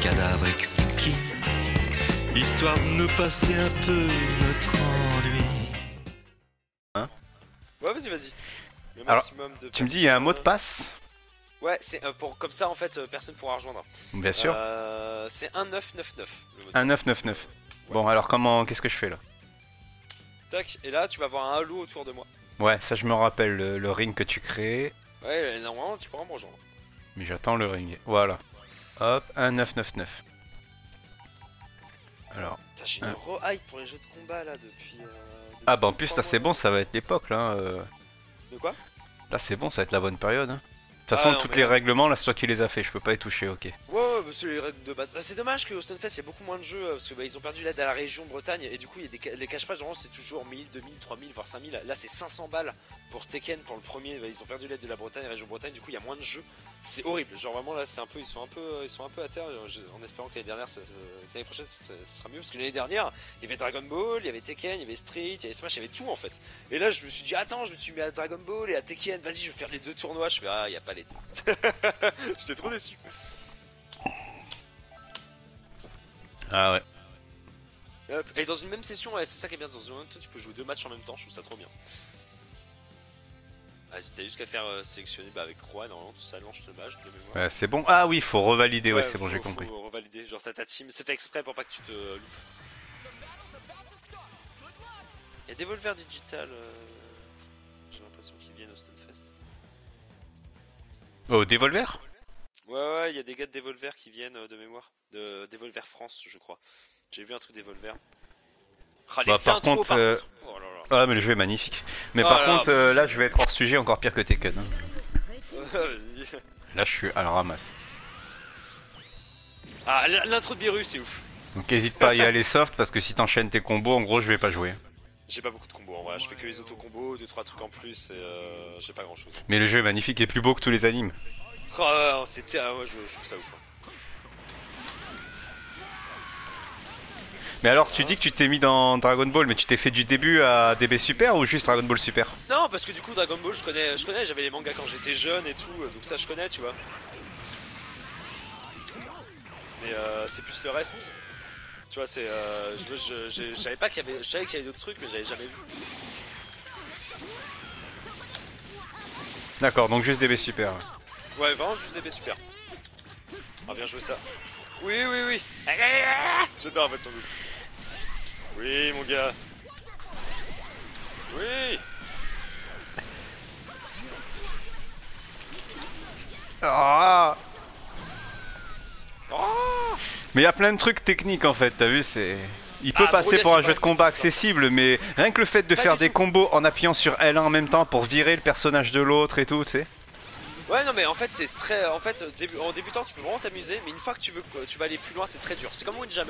cadavre exquis, histoire de nous passer un peu notre ennui. Hein? Ouais, vas-y. Le Alors, maximum de Tu me dis, il y a un mot de passe? Ouais, c'est pour comme ça en fait personne pourra rejoindre. Bien sûr. C'est 1999 le mot de Un passe. 999. Ouais. Bon, alors qu'est-ce que je fais là? Tac, et là tu vas voir un halo autour de moi. Ouais, ça je me rappelle, le ring que tu crées. Ouais, normalement tu pourras me rejoindre. Mais j'attends le ring. Voilà. Hop, un 999. Alors. Putain, j'ai une re-hype pour les jeux de combat là depuis. Ah bah en plus 3 là c'est mois. bon, ça va être l'époque là. De quoi? Là c'est bon, ça va être la bonne période. Hein. De toute façon, non, tous mais les là- règlements, là c'est toi qui les as fait, je peux pas y toucher, ok. Ouais, bah, c'est les règles de base. Bah, c'est dommage que au Stunfest il y a beaucoup moins de jeux parce que bah, ils ont perdu l'aide à la région Bretagne et du coup il y a les cash packs, c'est toujours 1000, 2000, 3000 voire 5000. Là c'est 500 balles pour Tekken pour le premier. Bah, ils ont perdu l'aide de la Bretagne, région Bretagne, du coup il y a moins de jeux. C'est horrible. Genre vraiment là c'est un peu ils sont un peu à terre en espérant que l'année dernière que l'année prochaine ça sera mieux parce que l'année dernière il y avait Dragon Ball, il y avait Tekken, il y avait Street, il y avait Smash, il y avait tout en fait. Et là je me suis dit attends, je me suis mis à Dragon Ball et à Tekken, vas-y je vais faire les deux tournois. Je fais ah il y a pas les deux. J'étais trop déçu. Ah ouais. Hop. Et dans une même session, ouais, c'est ça qui est bien, dans une même tu peux jouer deux matchs en même temps, je trouve ça trop bien. Ah, t'as juste qu'à faire sélectionner avec Roi, normalement tout ça lance le match de mémoire. Ouais, c'est bon. Ah oui, faut revalider, ouais, c'est bon, j'ai faut compris. revalider, genre t'as ta team, c'est fait exprès pour pas que tu te loupes. Y'a des Devolver Digital, j'ai l'impression qu'ils viennent au Stunfest. Oh, Devolver? Ouais, y'a des gars de Devolver qui viennent de mémoire, de Devolver France, je crois. J'ai vu un truc Devolver. Ah, les Bah, par intros, contre, par contre. Oh là là. Ah mais le jeu est magnifique. Mais Oh par là là. contre, là je vais être hors sujet, encore pire que Tekken. Hein. Vas-y. Là je suis à la ramasse. Ah, l'intro de Beerus, c'est ouf. Donc hésite pas à y aller soft, parce que si t'enchaînes tes combos, en gros je vais pas jouer. J'ai pas beaucoup de combos en vrai, je fais que les auto-combos, 2-3 trucs en plus et j'ai pas grand chose. Mais le jeu est magnifique et plus beau que tous les animes. Oh, c'était. Moi je trouve ça ouf. Hein. Mais alors tu dis que tu t'es mis dans Dragon Ball, mais tu t'es fait du début à DB Super ou juste Dragon Ball Super? Non, parce que du coup, Dragon Ball, je connais, j'avais les mangas quand j'étais jeune et tout, donc ça je connais, tu vois. Mais c'est plus le reste. Tu vois, c'est. Je savais pas qu'il y avait. Je savais qu'il y avait d'autres trucs, mais j'avais jamais vu. D'accord, donc juste DB Super. Ouais, vraiment juste des super. Ah, bien joué ça. Oui. J'adore en fait son goût. Oui, mon gars. Oui. Ah Oh. Mais il y a plein de trucs techniques en fait, t'as vu, c'est... Il peut Ah, passer Broly, pour c'est un pas jeu de combat assez accessible, mais rien que le fait de Pas faire du des tout. combos en appuyant sur L1 en même temps pour virer le personnage de l'autre et tout, tu sais. Ouais, non, mais en fait, c'est très. En fait, en débutant, tu peux vraiment t'amuser, mais une fois que tu vas aller plus loin, c'est très dur. C'est comme Windjammer.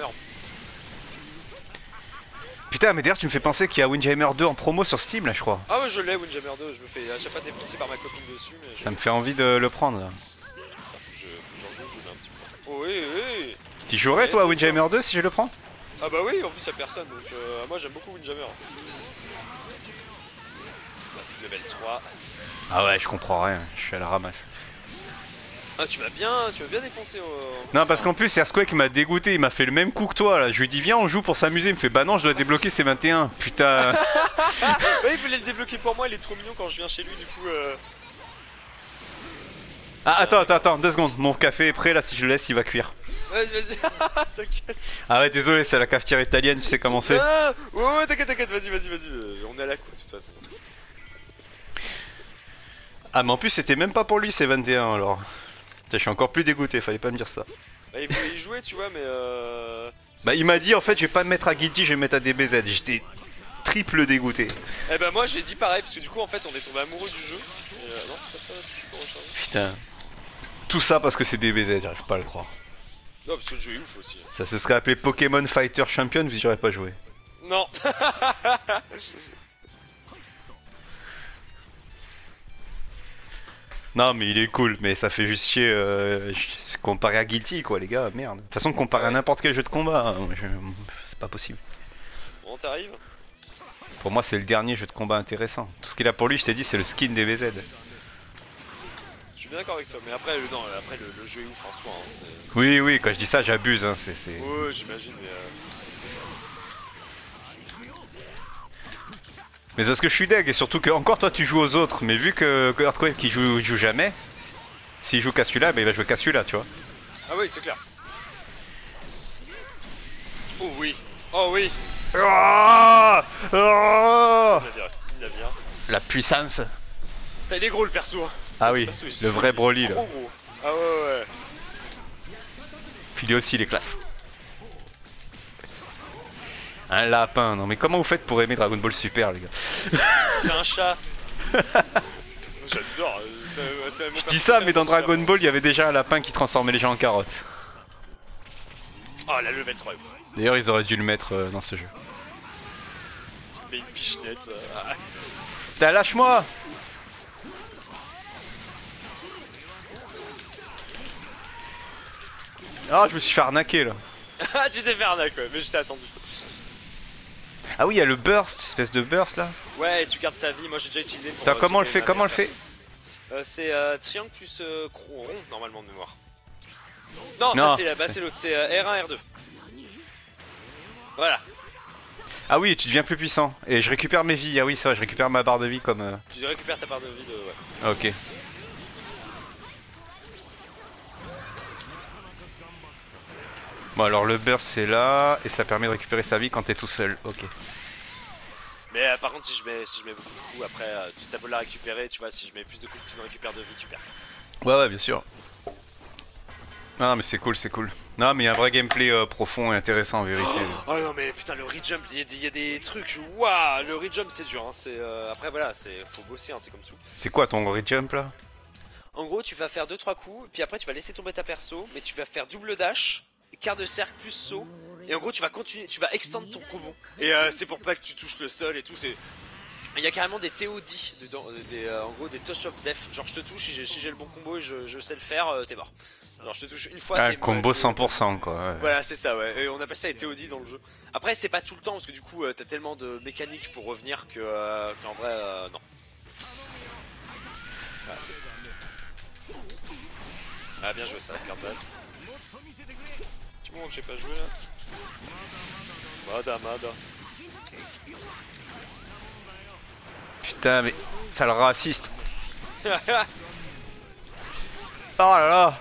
Putain, mais d'ailleurs tu me fais penser qu'il y a Windjammer 2 en promo sur Steam là, je crois. Ah ouais, je l'ai, Windjammer 2. Je me fais à chaque fois défoncer par ma copine dessus, mais Ça me fait envie de le prendre là. Faut que j'en joue, je mets un petit peu. Oh, oui. Tu jouerais Ouais, toi à c'est Windjammer 2 si je le prends? Ah bah oui, en plus, y'a personne, donc moi j'aime beaucoup Windjammer. Level 3. Ah ouais, je comprends rien, je suis à la ramasse. Ah, tu vas bien défoncer Non, parce qu'en plus, Earthquake m'a dégoûté, il m'a fait le même coup que toi là. Je lui ai dit, viens, on joue pour s'amuser. Il me fait, bah non, je dois débloquer ces 21. Putain. Ouais, il voulait le débloquer pour moi, il est trop mignon quand je viens chez lui, du coup. Ah, attends, 2 secondes. Mon café est prêt là, si je le laisse, il va cuire. Vas-y, t'inquiète. Ah ouais, désolé, c'est la cafetière italienne, tu sais comment c'est. Ah, ouais, t'inquiète, vas-y. On est à la cour de toute façon. Ah, mais en plus, c'était même pas pour lui ces 21 alors. Putain, je suis encore plus dégoûté, fallait pas me dire ça. Bah, il voulait y jouer, tu vois, mais Bah, il m'a dit en fait, je vais pas me mettre à Guilty, je vais me mettre à DBZ. J'étais triple dégoûté. Eh bah, moi j'ai dit pareil, parce que du coup, en fait, on est tombé amoureux du jeu. Et, non, c'est pas ça, je suis pas rechargé. Putain. Tout ça parce que c'est DBZ, j'arrive pas à le croire. Non, parce que le jeu est ouf aussi. Ça se serait appelé Pokémon Fighter Champion, vous y aurez pas joué. Non. Non mais il est cool, mais ça fait juste chier comparé à Guilty quoi les gars, merde. De toute façon comparé à n'importe quel jeu de combat, c'est pas possible. Bon, t'arrives. Pour moi c'est le dernier jeu de combat intéressant. Tout ce qu'il a pour lui, je t'ai dit, c'est le skin DBZ. Je suis bien d'accord avec toi, mais après, non, après le jeu est ouf en soi. Hein, Oui, oui, quand je dis ça, j'abuse. Hein, ouais, j'imagine, mais. Mais parce que je suis deg, et surtout que encore toi tu joues aux autres, mais vu que Earthquake il joue jamais, s'il joue qu'à celui-là, bah, il va jouer qu'à celui-là, tu vois. Ah oui, c'est clair. Oh oui, oh oui. Oh oh Il a bien. La puissance. T'as il est gros le perso. Hein. Ah oui, perso, le vrai Broly là. Trop gros. Ah ouais. Puis lui aussi il est classe. Un lapin, non mais comment vous faites pour aimer Dragon Ball Super les gars? C'est un chat. J'adore. Je dis ça mais dans Dragon Ball il y avait déjà un lapin qui transformait les gens en carottes. Oh la level 3 est ouf. D'ailleurs ils auraient dû le mettre dans ce jeu. Mais une pichenette. Putain lâche-moi! Ah je me suis fait arnaquer là. Ah tu t'es fait arnaque ouais, mais je t'ai attendu. Ah oui il y a le burst, espèce de burst là. Ouais et tu gardes ta vie, moi j'ai déjà utilisé pour... Putain comment on le fait, comment on le fait? C'est triangle plus rond normalement de mémoire. Non, ça c'est l'autre, c'est R1, R2. Voilà. Ah oui tu deviens plus puissant. Et je récupère mes vies, ah oui c'est vrai je récupère ma barre de vie comme... Tu récupères ta part de vie de... ouais. Ah, ok. Bon alors le burst c'est là, et ça permet de récupérer sa vie quand t'es tout seul, ok. Mais par contre si je mets beaucoup de coups après, tu t'as beau la récupérer, tu vois, si je mets plus de coups que tu ne récupères de vie, tu perds. Ouais bien sûr. Ah mais c'est cool, c'est cool. Non mais il y a un vrai gameplay profond et intéressant en vérité. Oh non mais putain le rejump, il y a des trucs, waouh, le rejump c'est dur, hein. C'est après voilà, faut bosser, hein, c'est comme tout. C'est quoi ton rejump là? En gros tu vas faire 2-3 coups, puis après tu vas laisser tomber ta perso, mais tu vas faire double dash, quart de cercle plus saut, et en gros tu vas continuer, tu vas extendre ton combo. Et c'est pour pas que tu touches le sol et tout, c'est... Il y a carrément des TOD dedans, en gros des touch of death, genre je te touche, si j'ai le bon combo et je sais le faire, t'es mort. Alors je te touche une fois, Ah t'es combo 100% quoi. Ouais. Voilà c'est ça ouais, et on appelle ça les TOD dans le jeu. Après c'est pas tout le temps parce que du coup t'as tellement de mécaniques pour revenir que qu'en vrai non. Voilà, ah bien joué ça, carte basse. Petit moment que j'ai pas joué là. Mada. Putain mais ça le raciste. Oh là là.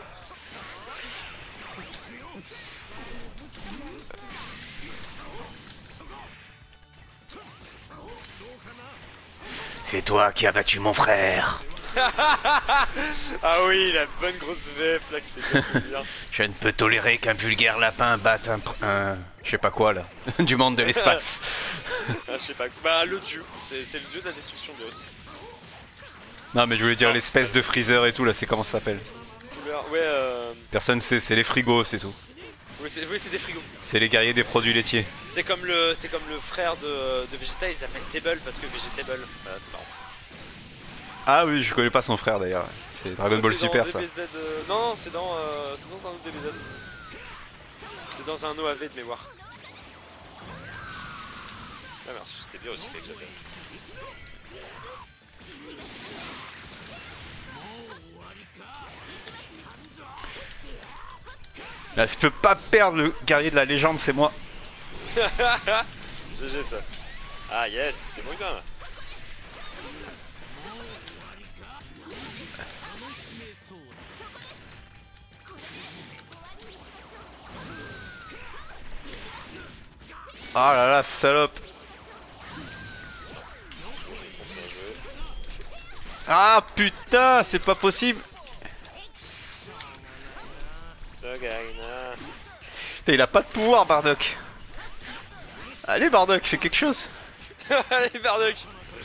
C'est toi qui as battu mon frère. Ah oui, la bonne grosse VF là qui fait bien plaisir. Je ne peux tolérer qu'un vulgaire lapin batte un... je sais pas quoi là, du monde de l'espace. Ah, je sais pas, bah le dieu, c'est le dieu de la destruction de l'os. Non mais je voulais dire l'espèce de freezer et tout là, c'est comment ça s'appelle? Ouais Personne sait, c'est les frigos c'est tout. Oui c'est des frigos. C'est les guerriers des produits laitiers. C'est comme le frère de Vegeta, il s'appelle Table parce que Vegetable, voilà c'est marrant. Ah oui je connais pas son frère d'ailleurs, c'est Dragon Ball Super ça. Non c'est dans un autre DBZ. C'est dans un OAV de mémoire. Ah merde, c'était bien aussi fait que j'appelle. Là je peux pas perdre le guerrier de la légende, c'est moi. GG ça. Ah yes, t'es bon bien là. Ah là là, salope. Ah putain, c'est pas possible. Putain, il a pas de pouvoir, Bardock. Allez, Bardock, fais quelque chose. Allez, Bardock.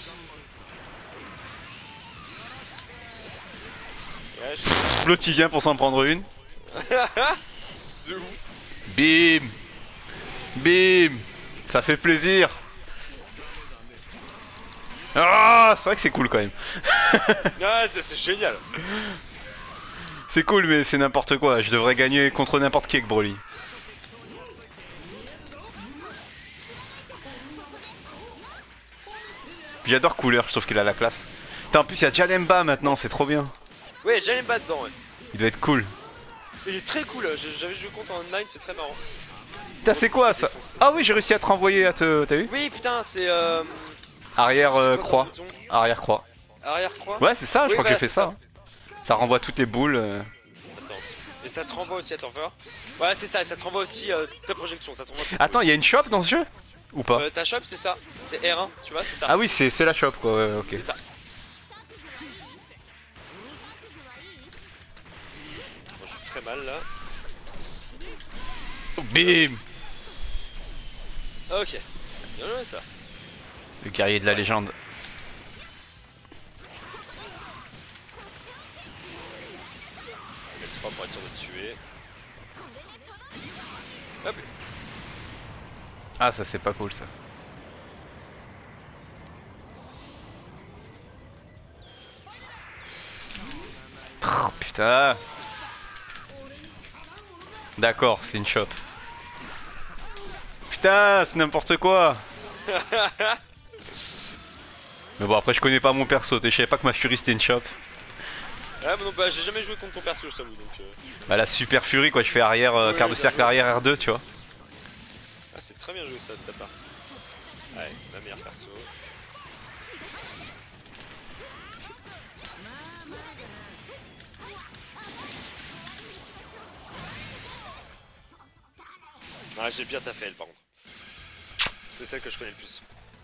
L'autre il vient pour s'en prendre une. De ouf. Bim. Bim. Ça fait plaisir. Ah, c'est vrai que c'est cool quand même. Ah, c'est génial. C'est cool mais c'est n'importe quoi, je devrais gagner contre n'importe qui avec Broly. J'adore couleur, je trouve qu'il a la classe. Putain, en plus il y a Janemba maintenant, c'est trop bien. Ouais, Jalemba dedans, ouais. Il doit être cool. Il est très cool, j'avais joué contre en online, c'est très marrant. Putain, c'est quoi ça? Ah oui, j'ai réussi à te renvoyer à te. T'as vu? Oui, putain, c'est Arrière c'est quoi comme croix. bouton Arrière croix. Arrière croix. Ouais, c'est ça, je Oui, crois voilà, que j'ai fait c'est ça. Ça renvoie toutes les boules. Attends. Et ça te renvoie aussi, attends, voir. Ouais, c'est ça, ça te renvoie aussi ta projection, ça te renvoie. Attends, il y a une shop dans ce jeu? Ou pas? Ta shop, c'est ça, c'est R1, tu vois, c'est ça. Ah oui, c'est la shop quoi, ouais, ok. C'est ça. On joue très mal là. Bim! Ok. Bien joué ça. Le guerrier de la légende. L3 pour être sûr de tuer. Hop. Ah, ça c'est pas cool ça. Oh, putain. D'accord, c'est une shop. Putain, c'est n'importe quoi. Mais bon, après je connais pas mon perso, je savais pas que ma Fury c'était une shop. Ah mais non, bah j'ai jamais joué contre ton perso, je t'avoue donc. Bah la super Fury quoi, je fais arrière, Ouais, quart de bien cercle joué, arrière R2 tu vois. Ah c'est très bien joué ça de ta part. Ouais, ma meilleure perso. Ah j'ai bien taffé elle par contre. C'est celle que je connais le plus.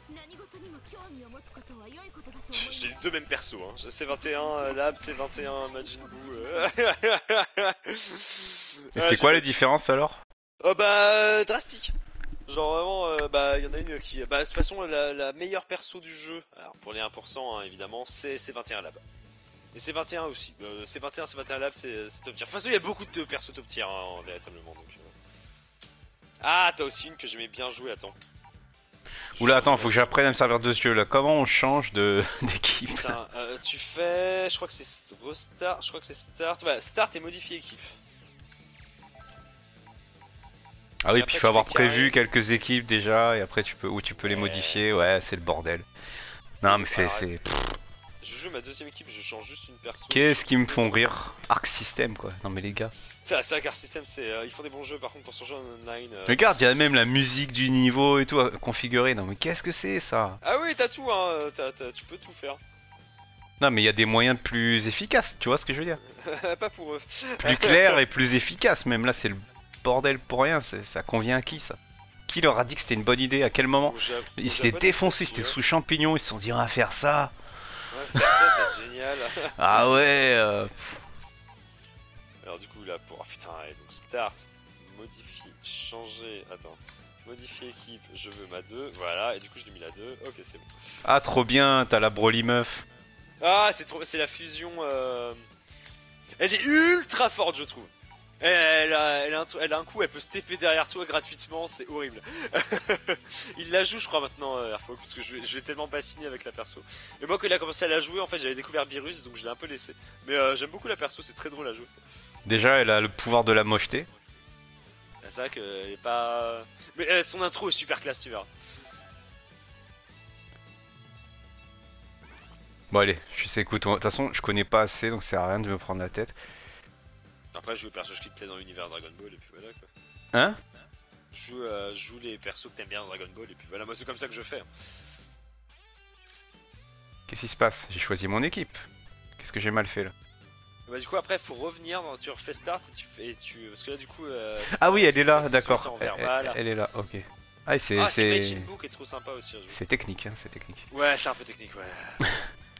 J'ai eu deux mêmes persos, hein. C21 Lab, C21 Majin Buu. Et c'est quoi les différences alors? Oh bah drastique. Genre vraiment, bah y'en a une qui... Bah de toute façon la meilleure perso du jeu, alors pour les 1% hein, évidemment, c'est C21 Lab. Et C21 aussi, C21, C21 Lab c'est top tier. De toute façon il y a beaucoup de persos top tier hein, véritablement donc... Ah t'as aussi une que j'aimais bien jouer, attends. Oula, attends, faut que j'apprenne à me servir de ce jeu là. Comment on change d'équipe? Putain, tu fais... Je crois que c'est Restart, je crois que c'est Start. Voilà, Start et modifier équipe. Ah oui, Et puis il après, faut tu avoir fais prévu carré. quelques équipes déjà, et après tu peux, ou tu peux les modifier, ouais, c'est le bordel. Non mais Alors, c'est... Je joue ma deuxième équipe, je change juste une perso. Qu'est-ce qui me font rire? Arc System quoi, non mais les gars. C'est vrai qu'Arc System, ils font des bons jeux par contre pour son jeu en online. Regarde, il y a même la musique du niveau et tout à configurer, non mais qu'est-ce que c'est ça? Ah oui, t'as tout, hein, tu peux tout faire. Non mais il y a des moyens plus efficaces, tu vois ce que je veux dire? Pas pour eux. Plus clair et plus efficace, même là c'est le bordel pour rien, ça convient à qui ça? Qui leur a dit que c'était une bonne idée? À quel moment? Ils s'étaient défoncés, ils étaient sous champignons, ils se sont dit on va faire ça. Ouais, faire ça c'est génial. Ah ouais Alors du coup là pour... Oh, putain, allez, donc start, modifie, changer, attends. Modifier équipe, je veux ma 2, voilà, et du coup je l'ai mis la 2, ok c'est bon. Ah trop bien, t'as la Broly meuf. Ah c'est la fusion... Elle est ultra forte je trouve. Elle a un coup, elle peut se TP derrière toi gratuitement, c'est horrible. Il la joue je crois maintenant Airfolk, parce que je vais tellement bassiner avec la perso. Et moi quand il a commencé à la jouer en fait j'avais découvert Beerus donc je l'ai un peu laissé. Mais j'aime beaucoup la perso, c'est très drôle à jouer. Déjà elle a le pouvoir de la mocheté. C'est vrai qu'elle est pas... Mais son intro est super classe tu verras. Bon allez, je sais, écoute, de toute façon je connais pas assez donc ça sert à rien de me prendre la tête. Après je joue les persos qui te plaisent dans l'univers Dragon Ball et puis voilà quoi. Hein? Je joue les persos que t'aimes bien dans Dragon Ball et puis voilà, moi c'est comme ça que je fais. Qu'est-ce qui se passe? J'ai choisi mon équipe. Qu'est-ce que j'ai mal fait là? Bah du coup après faut revenir, tu refais start et parce que là du coup... Ah oui elle est là, d'accord. Voilà. Elle est là, ok. Ah c'est Majin Buu qui est trop sympa aussi à jouer. c'est technique, hein, c'est technique. Ouais c'est un peu technique ouais.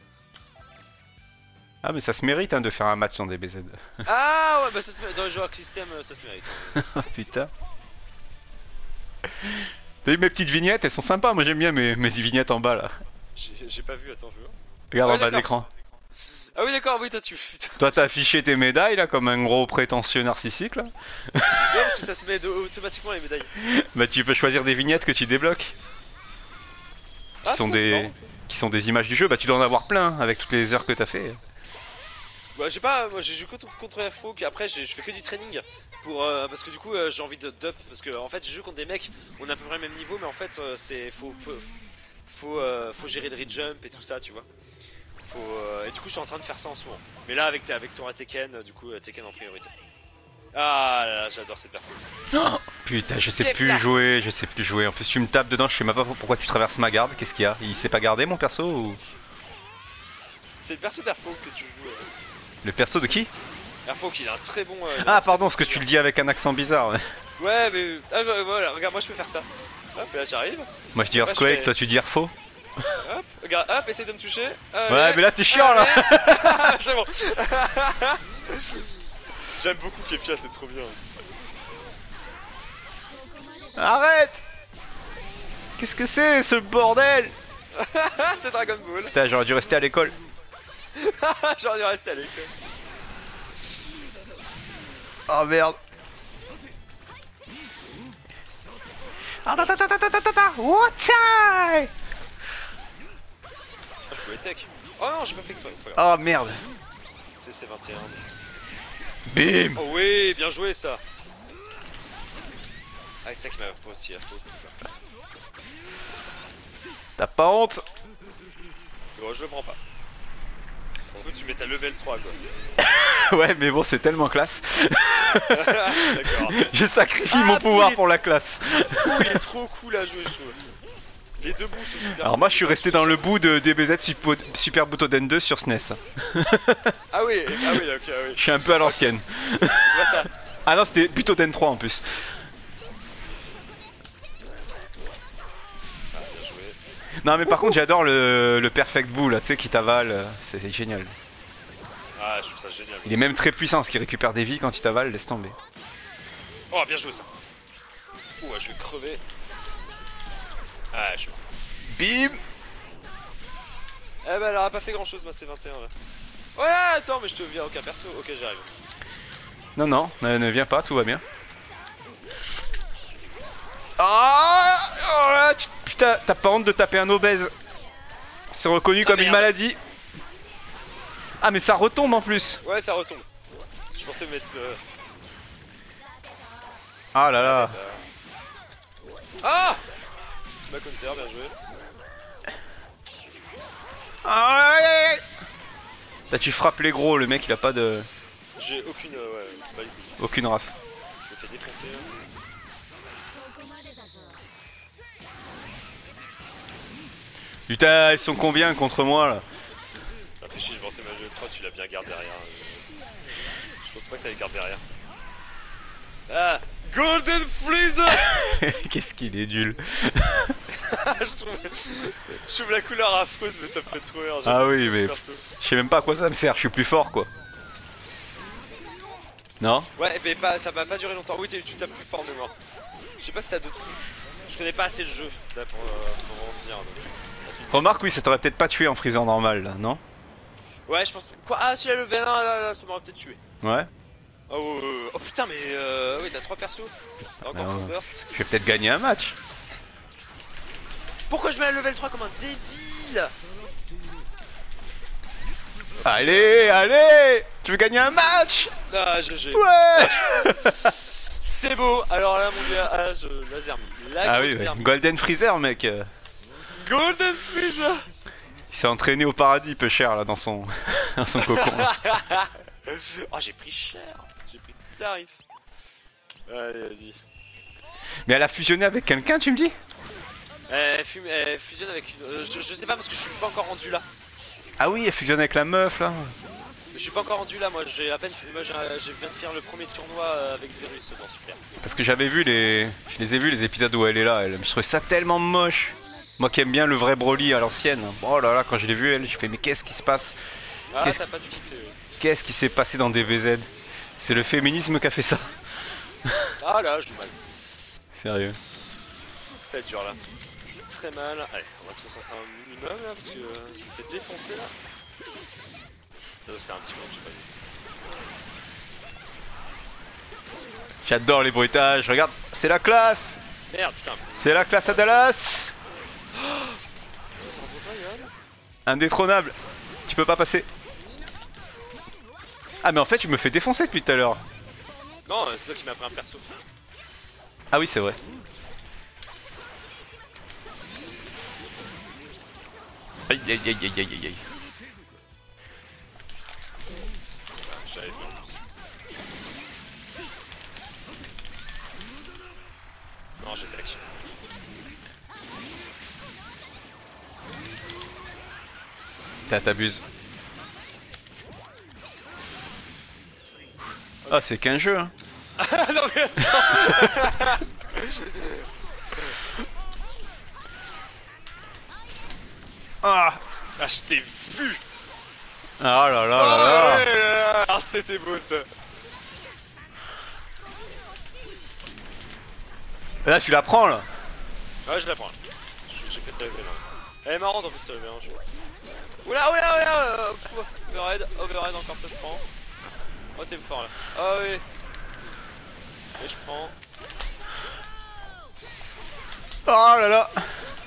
Ah mais ça se mérite hein, de faire un match en DBZ. Ah ouais bah ça se mérite, dans les jeux Arc System ça se mérite. Oh putain. T'as vu mes petites vignettes, elles sont sympas, moi j'aime bien mes vignettes en bas là. J'ai pas vu, attends je vois. Regarde Ouais, en bas de d'accord. l'écran. Ah oui d'accord, oui toi tu... Toi t'as affiché tes médailles là comme un gros prétentieux narcissique là. Non parce que ça se met automatiquement les médailles. Bah tu peux choisir des vignettes que tu débloques. Ah, Qui sont putain, c'est des... marrant, ça. qui sont des images du jeu, bah tu dois en avoir plein avec toutes les heures que t'as fait. Bah j'ai pas, moi j'ai joué contre Airfolk, après je fais que du training pour parce que du coup j'ai envie de dup parce que en fait j'ai joué contre des mecs, on a à peu près le même niveau mais en fait c'est faut gérer le rejump et tout ça tu vois. Et du coup je suis en train de faire ça en ce moment. Mais là avec ton Tekken, du coup Tekken en priorité. Ah là là, j'adore cette personne. Oh, putain, je sais plus jouer, je sais plus jouer. En plus tu me tapes dedans, je sais même pas pourquoi tu traverses ma garde. Qu'est-ce qu'il y a? Il s'est pas gardé mon perso ou... C'est le perso d'Airfolk que tu joues. Le perso de qui? Airfolk, il a un très bon... ah pardon, ce que tu le dis avec un accent bizarre. Ouais, ouais mais... Ah bah, voilà, regarde, moi je peux faire ça. Hop, là j'arrive. moi je dis Earthquake, toi tu dis Airfo. Hop, regarde, hop, essaye de me toucher. Allez. Ouais mais là t'es chiant là. C'est bon. J'aime beaucoup Kefia, c'est trop bien. Arrête. Qu'est-ce que c'est ce bordel? C'est Dragon Ball. Putain, j'aurais dû rester à l'école. J'aurais dû rester à l'école. Oh merde. What time? Ah, je pouvais tech. Oh non, j'ai pas fait exprès. Oh merde. C'est 21. Bim. Oh oui, bien joué ça. Ah, c'est ça qui m'a pas aussi à faute, c'est ça. T'as pas honte? Bon, je le prends pas. En fait, tu mets ta level 3 quoi. Ouais, mais bon, c'est tellement classe. D'accord. J'ai sacrifié mon pouvoir pour la classe. Il est trop cool à jouer, je trouve. Les deux bouts sont super. Alors, moi, je suis resté dans le bout de DBZ Super Butoden 2 sur SNES. Ah oui, ok, ah oui. Je suis un peu à l'ancienne. Je vois ça. Ah non, c'était Butoden 3 en plus. Ah, bien joué. Non, mais par contre, j'adore le Perfect Boo là, tu sais, qui t'avale. C'est génial. Ah, je trouve ça génial. Il est même très puissant, ce qui récupère des vies quand il t'avale, laisse tomber. Oh, bien joué ça. Ouh, je vais crever. Ah, je suis mort. Bim. Eh ben, elle aura pas fait grand chose, moi, c'est 21 là. Ouais, attends, mais je te viens aucun perso. Ok, j'arrive. Non, non, ne viens pas, tout va bien. Ah oh là, putain, t'as pas honte de taper un obèse. C'est reconnu comme une maladie. Ah mais ça retombe en plus. Ouais, ça retombe. Je pensais me mettre le... Ah là là. Ah, ma counter, bien joué. Ah, aïe, aïe, aïe. Là tu frappes les gros, le mec il a pas de... J'ai aucune... ouais, pas les couilles. Aucune race. Je le fais défoncer. Putain, ils sont combien contre moi là? Réfléchis, je pensais ma jeu 3, tu l'as bien gardé derrière. Je pense pas que t'allais garder derrière. Ah, Golden Freezer. Qu'est-ce qu'il est nul. je trouve la couleur affreuse, mais ça me fait trop rire. Ah oui, mais je sais même pas à quoi ça me sert, je suis plus fort quoi. Non? Ouais, mais pas, ça va pas durer longtemps. Oui, tu tapes plus fort, mais moi. Je sais pas si t'as d'autres coups. Je connais pas assez le jeu là, pour me dire. Donc. Remarque, oui, ça t'aurait peut-être pas tué en freezer normal là, non? Ouais, je pense. Quoi? Ah, si elle a level 1, là, ça m'aurait peut-être tué. Ouais. Oh putain, mais oui, t'as 3 persos. Encore full burst. Je vais peut-être gagner un match. Pourquoi je mets à level 3 comme un débile? Allez, allez. Tu veux gagner un match? Ah, GG. Ouais. C'est beau. Alors là, mon gars, ah, laser me. Ah oui, ouais. Golden Freezer, mec. Golden Freezer. Il s'est entraîné au paradis, peu cher là, dans son, dans son cocon. Oh, j'ai pris cher. J'ai pris tarif. Allez, vas-y. Mais elle a fusionné avec quelqu'un, tu me dis? Elle fusionne avec une... je sais pas parce que je suis pas encore rendu là. Ah oui, elle fusionne avec la meuf là. Je suis pas encore rendu là, moi j'ai à peine fait... Moi je viens de faire le premier tournoi avec Virus, bon super. Parce que j'avais vu les... Je les ai vus les épisodes où elle est là, je trouvais ça tellement moche. Moi qui aime bien le vrai Broly à l'ancienne. Oh là là, quand je l'ai vu elle, j'ai fait mais qu'est-ce qui se passe? Ah t'as pas dû kiffer. Qu'est-ce qui s'est passé dans DBZ? C'est le féminisme qui a fait ça. Ah là, je joue mal. Sérieux. Ça va être dur là. Je joue très mal. Allez, on va se concentrer un minimum là parce que je vais peut-être défoncer là. C'est un petit moment, j'ai pas vu. J'adore les bruitages, regarde, c'est la classe. Merde, putain. C'est la classe à Dallas. Indétrônable. Tu peux pas passer. Ah mais en fait tu me fais défoncer depuis tout à l'heure. Non, c'est toi qui m'as pris un perso. Ah oui c'est vrai. Aïe aïe aïe aïe aïe aïe. l'avais fait en plus. Non, j'étais action. T'abuses. Ah, c'est qu'un jeu, hein. Non mais attends. Ah, Ah, je t'ai vu. ah là là là là. Ouais, là. Ah, c'était beau ça. Là, tu la prends, là. Ouais, je la prends. J'ai peut-être level 1. Elle est marrante en plus, level 1, je crois. Oula, oula, oula. Overhead encore que je prends. Oh, t'es fort là. Ah oui. Et je prends. Oh là là.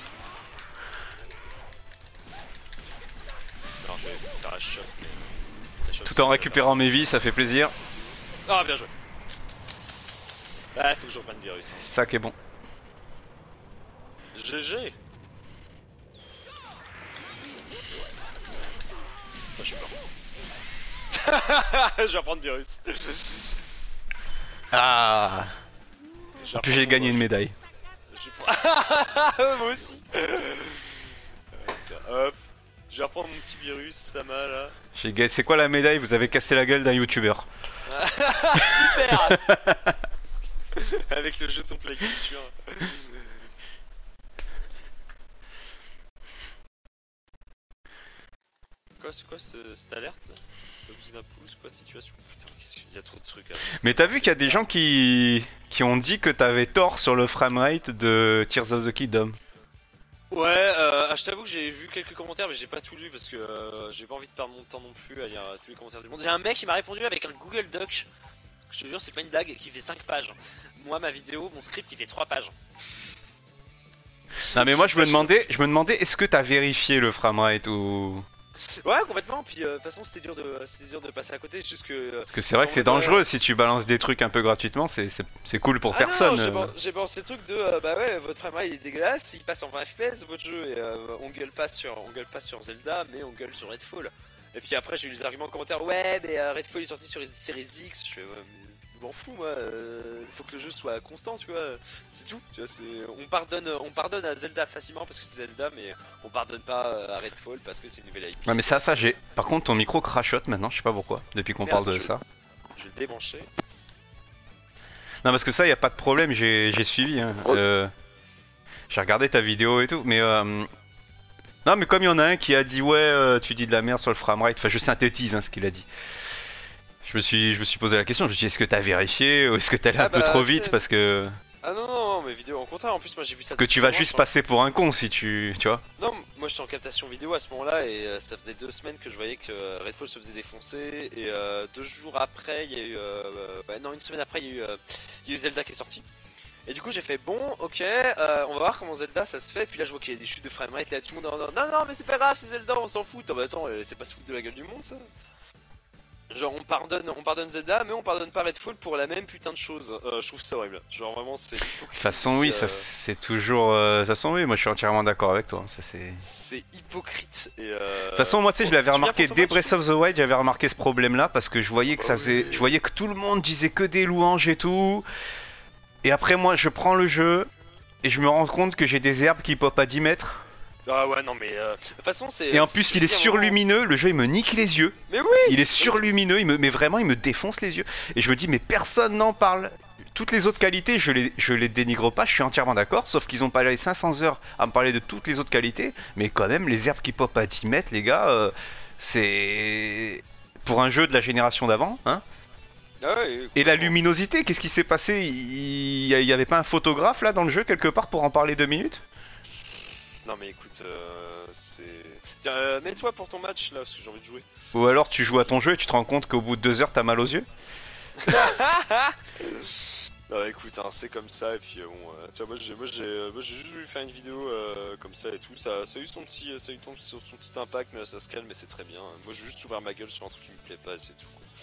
Alors, je vais faire la shot. Tout en récupérant mes vies, ça fait plaisir. Ah, bien joué. Ah, faut que je reprenne virus. C'est ça qui est bon. GG. Je suis mort. Je vais reprendre virus. Ah. En plus, j'ai gagné une médaille. Moi aussi. Tiens, hop. Je vais reprendre mon petit virus, Sama là. C'est quoi la médaille? Vous avez cassé la gueule d'un youtubeur. Super. Avec le jeton play culture. C'est quoi cette alerte là? L'objet d'un pouce, quoi, situation? Putain, il y a trop de trucs là. Mais t'as vu qu'il y a des gens qui ont dit que t'avais tort sur le framerate de Tears of the Kingdom. Ouais, je t'avoue que j'ai vu quelques commentaires, mais j'ai pas tout lu parce que j'ai pas envie de perdre mon temps non plus à lire tous les commentaires du monde. J'ai un mec qui m'a répondu avec un Google Doc, je te jure, c'est pas une blague, qui fait 5 pages. Moi, ma vidéo, mon script, il fait 3 pages. Non mais moi je me demandais est-ce que t'as vérifié le framerate ou... Ouais, complètement. Puis de toute façon, c'était dur de passer à côté. Juste que. Parce que c'est vrai que c'est dangereux si tu balances des trucs un peu gratuitement, c'est cool pour personne. Non, j'ai pensé le truc de bah ouais, votre framerate il est dégueulasse, il passe en 20 FPS votre jeu et on gueule pas sur Zelda, mais on gueule sur Redfall. Et puis après, j'ai eu les arguments en commentaire. Ouais, mais Redfall est sorti sur les séries X. Je fais ouais, mais je m'en fous moi. Faut que le jeu soit constant, tu vois. C'est tout. Tu vois, on pardonne à Zelda facilement parce que c'est Zelda, mais on pardonne pas à Redfall parce que c'est une nouvelle IP. Ouais mais ça j'ai... Par contre ton micro crachote maintenant, je sais pas pourquoi, depuis qu'on parle de ça. Je vais le débrancher. Non parce que ça y a pas de problème, j'ai suivi hein. J'ai regardé ta vidéo et tout, mais non mais comme il y en a un qui a dit ouais tu dis de la merde sur le framerate, enfin je synthétise hein, ce qu'il a dit. Je me suis posé la question, je me suis dit est-ce que t'as vérifié ou est-ce que t'es allé un peu trop vite parce que... Ah non, mes vidéos, au contraire, en plus moi j'ai vu ça... Parce que tu vas juste passer pour un con si tu vois. Non, moi j'étais en captation vidéo à ce moment-là et ça faisait 2 semaines que je voyais que Redfall se faisait défoncer et 2 jours après il y a eu... non, une semaine après il y a eu Zelda qui est sorti. Et du coup j'ai fait bon, ok, on va voir comment Zelda ça se fait. Et puis là je vois qu'il y a des chutes de framerate, là tout le monde non mais c'est pas grave, c'est Zelda, on s'en fout. Bah attends, c'est pas se foutre de la gueule du monde ça. Genre on pardonne Zelda, mais on pardonne pas Redfall pour la même putain de chose. Je trouve ça horrible. Genre vraiment c'est hypocrite. De toute façon oui, ça c'est toujours... De toute façon oui, moi je suis entièrement d'accord avec toi. C'est hypocrite. Et de toute façon moi tu sais je l'avais remarqué dès Breath of the Wild, j'avais remarqué ce problème là parce que je voyais que ça faisait... Je voyais que tout le monde disait que des louanges et tout. Et après moi je prends le jeu et je me rends compte que j'ai des herbes qui pop à 10 mètres. Ah ouais non mais de toute façon c'est... Et en plus il est surlumineux, le jeu il me nique les yeux. Mais oui. Il est surlumineux, mais vraiment il me défonce les yeux. Et je me dis mais personne n'en parle. Toutes les autres qualités je les dénigre pas, je suis entièrement d'accord. Sauf qu'ils ont pas les 500 heures à me parler de toutes les autres qualités. Mais quand même les herbes qui pop à 10 mètres les gars, c'est... Pour un jeu de la génération d'avant, hein. Ah ouais, et la luminosité, qu'est-ce qui s'est passé? Il y avait pas un photographe là dans le jeu quelque part pour en parler 2 minutes? Non mais écoute, c'est... Tiens, mets-toi pour ton match là, parce que j'ai envie de jouer. Ou alors tu joues à ton jeu et tu te rends compte qu'au bout de 2 heures t'as mal aux yeux? Non écoute, hein, c'est comme ça, et puis bon, tu vois, moi j'ai juste voulu faire une vidéo comme ça et tout, ça a eu son petit impact, mais ça se calme, mais c'est très bien. Moi j'ai juste ouvert ma gueule sur un truc qui me plaît pas, et c'est tout quoi.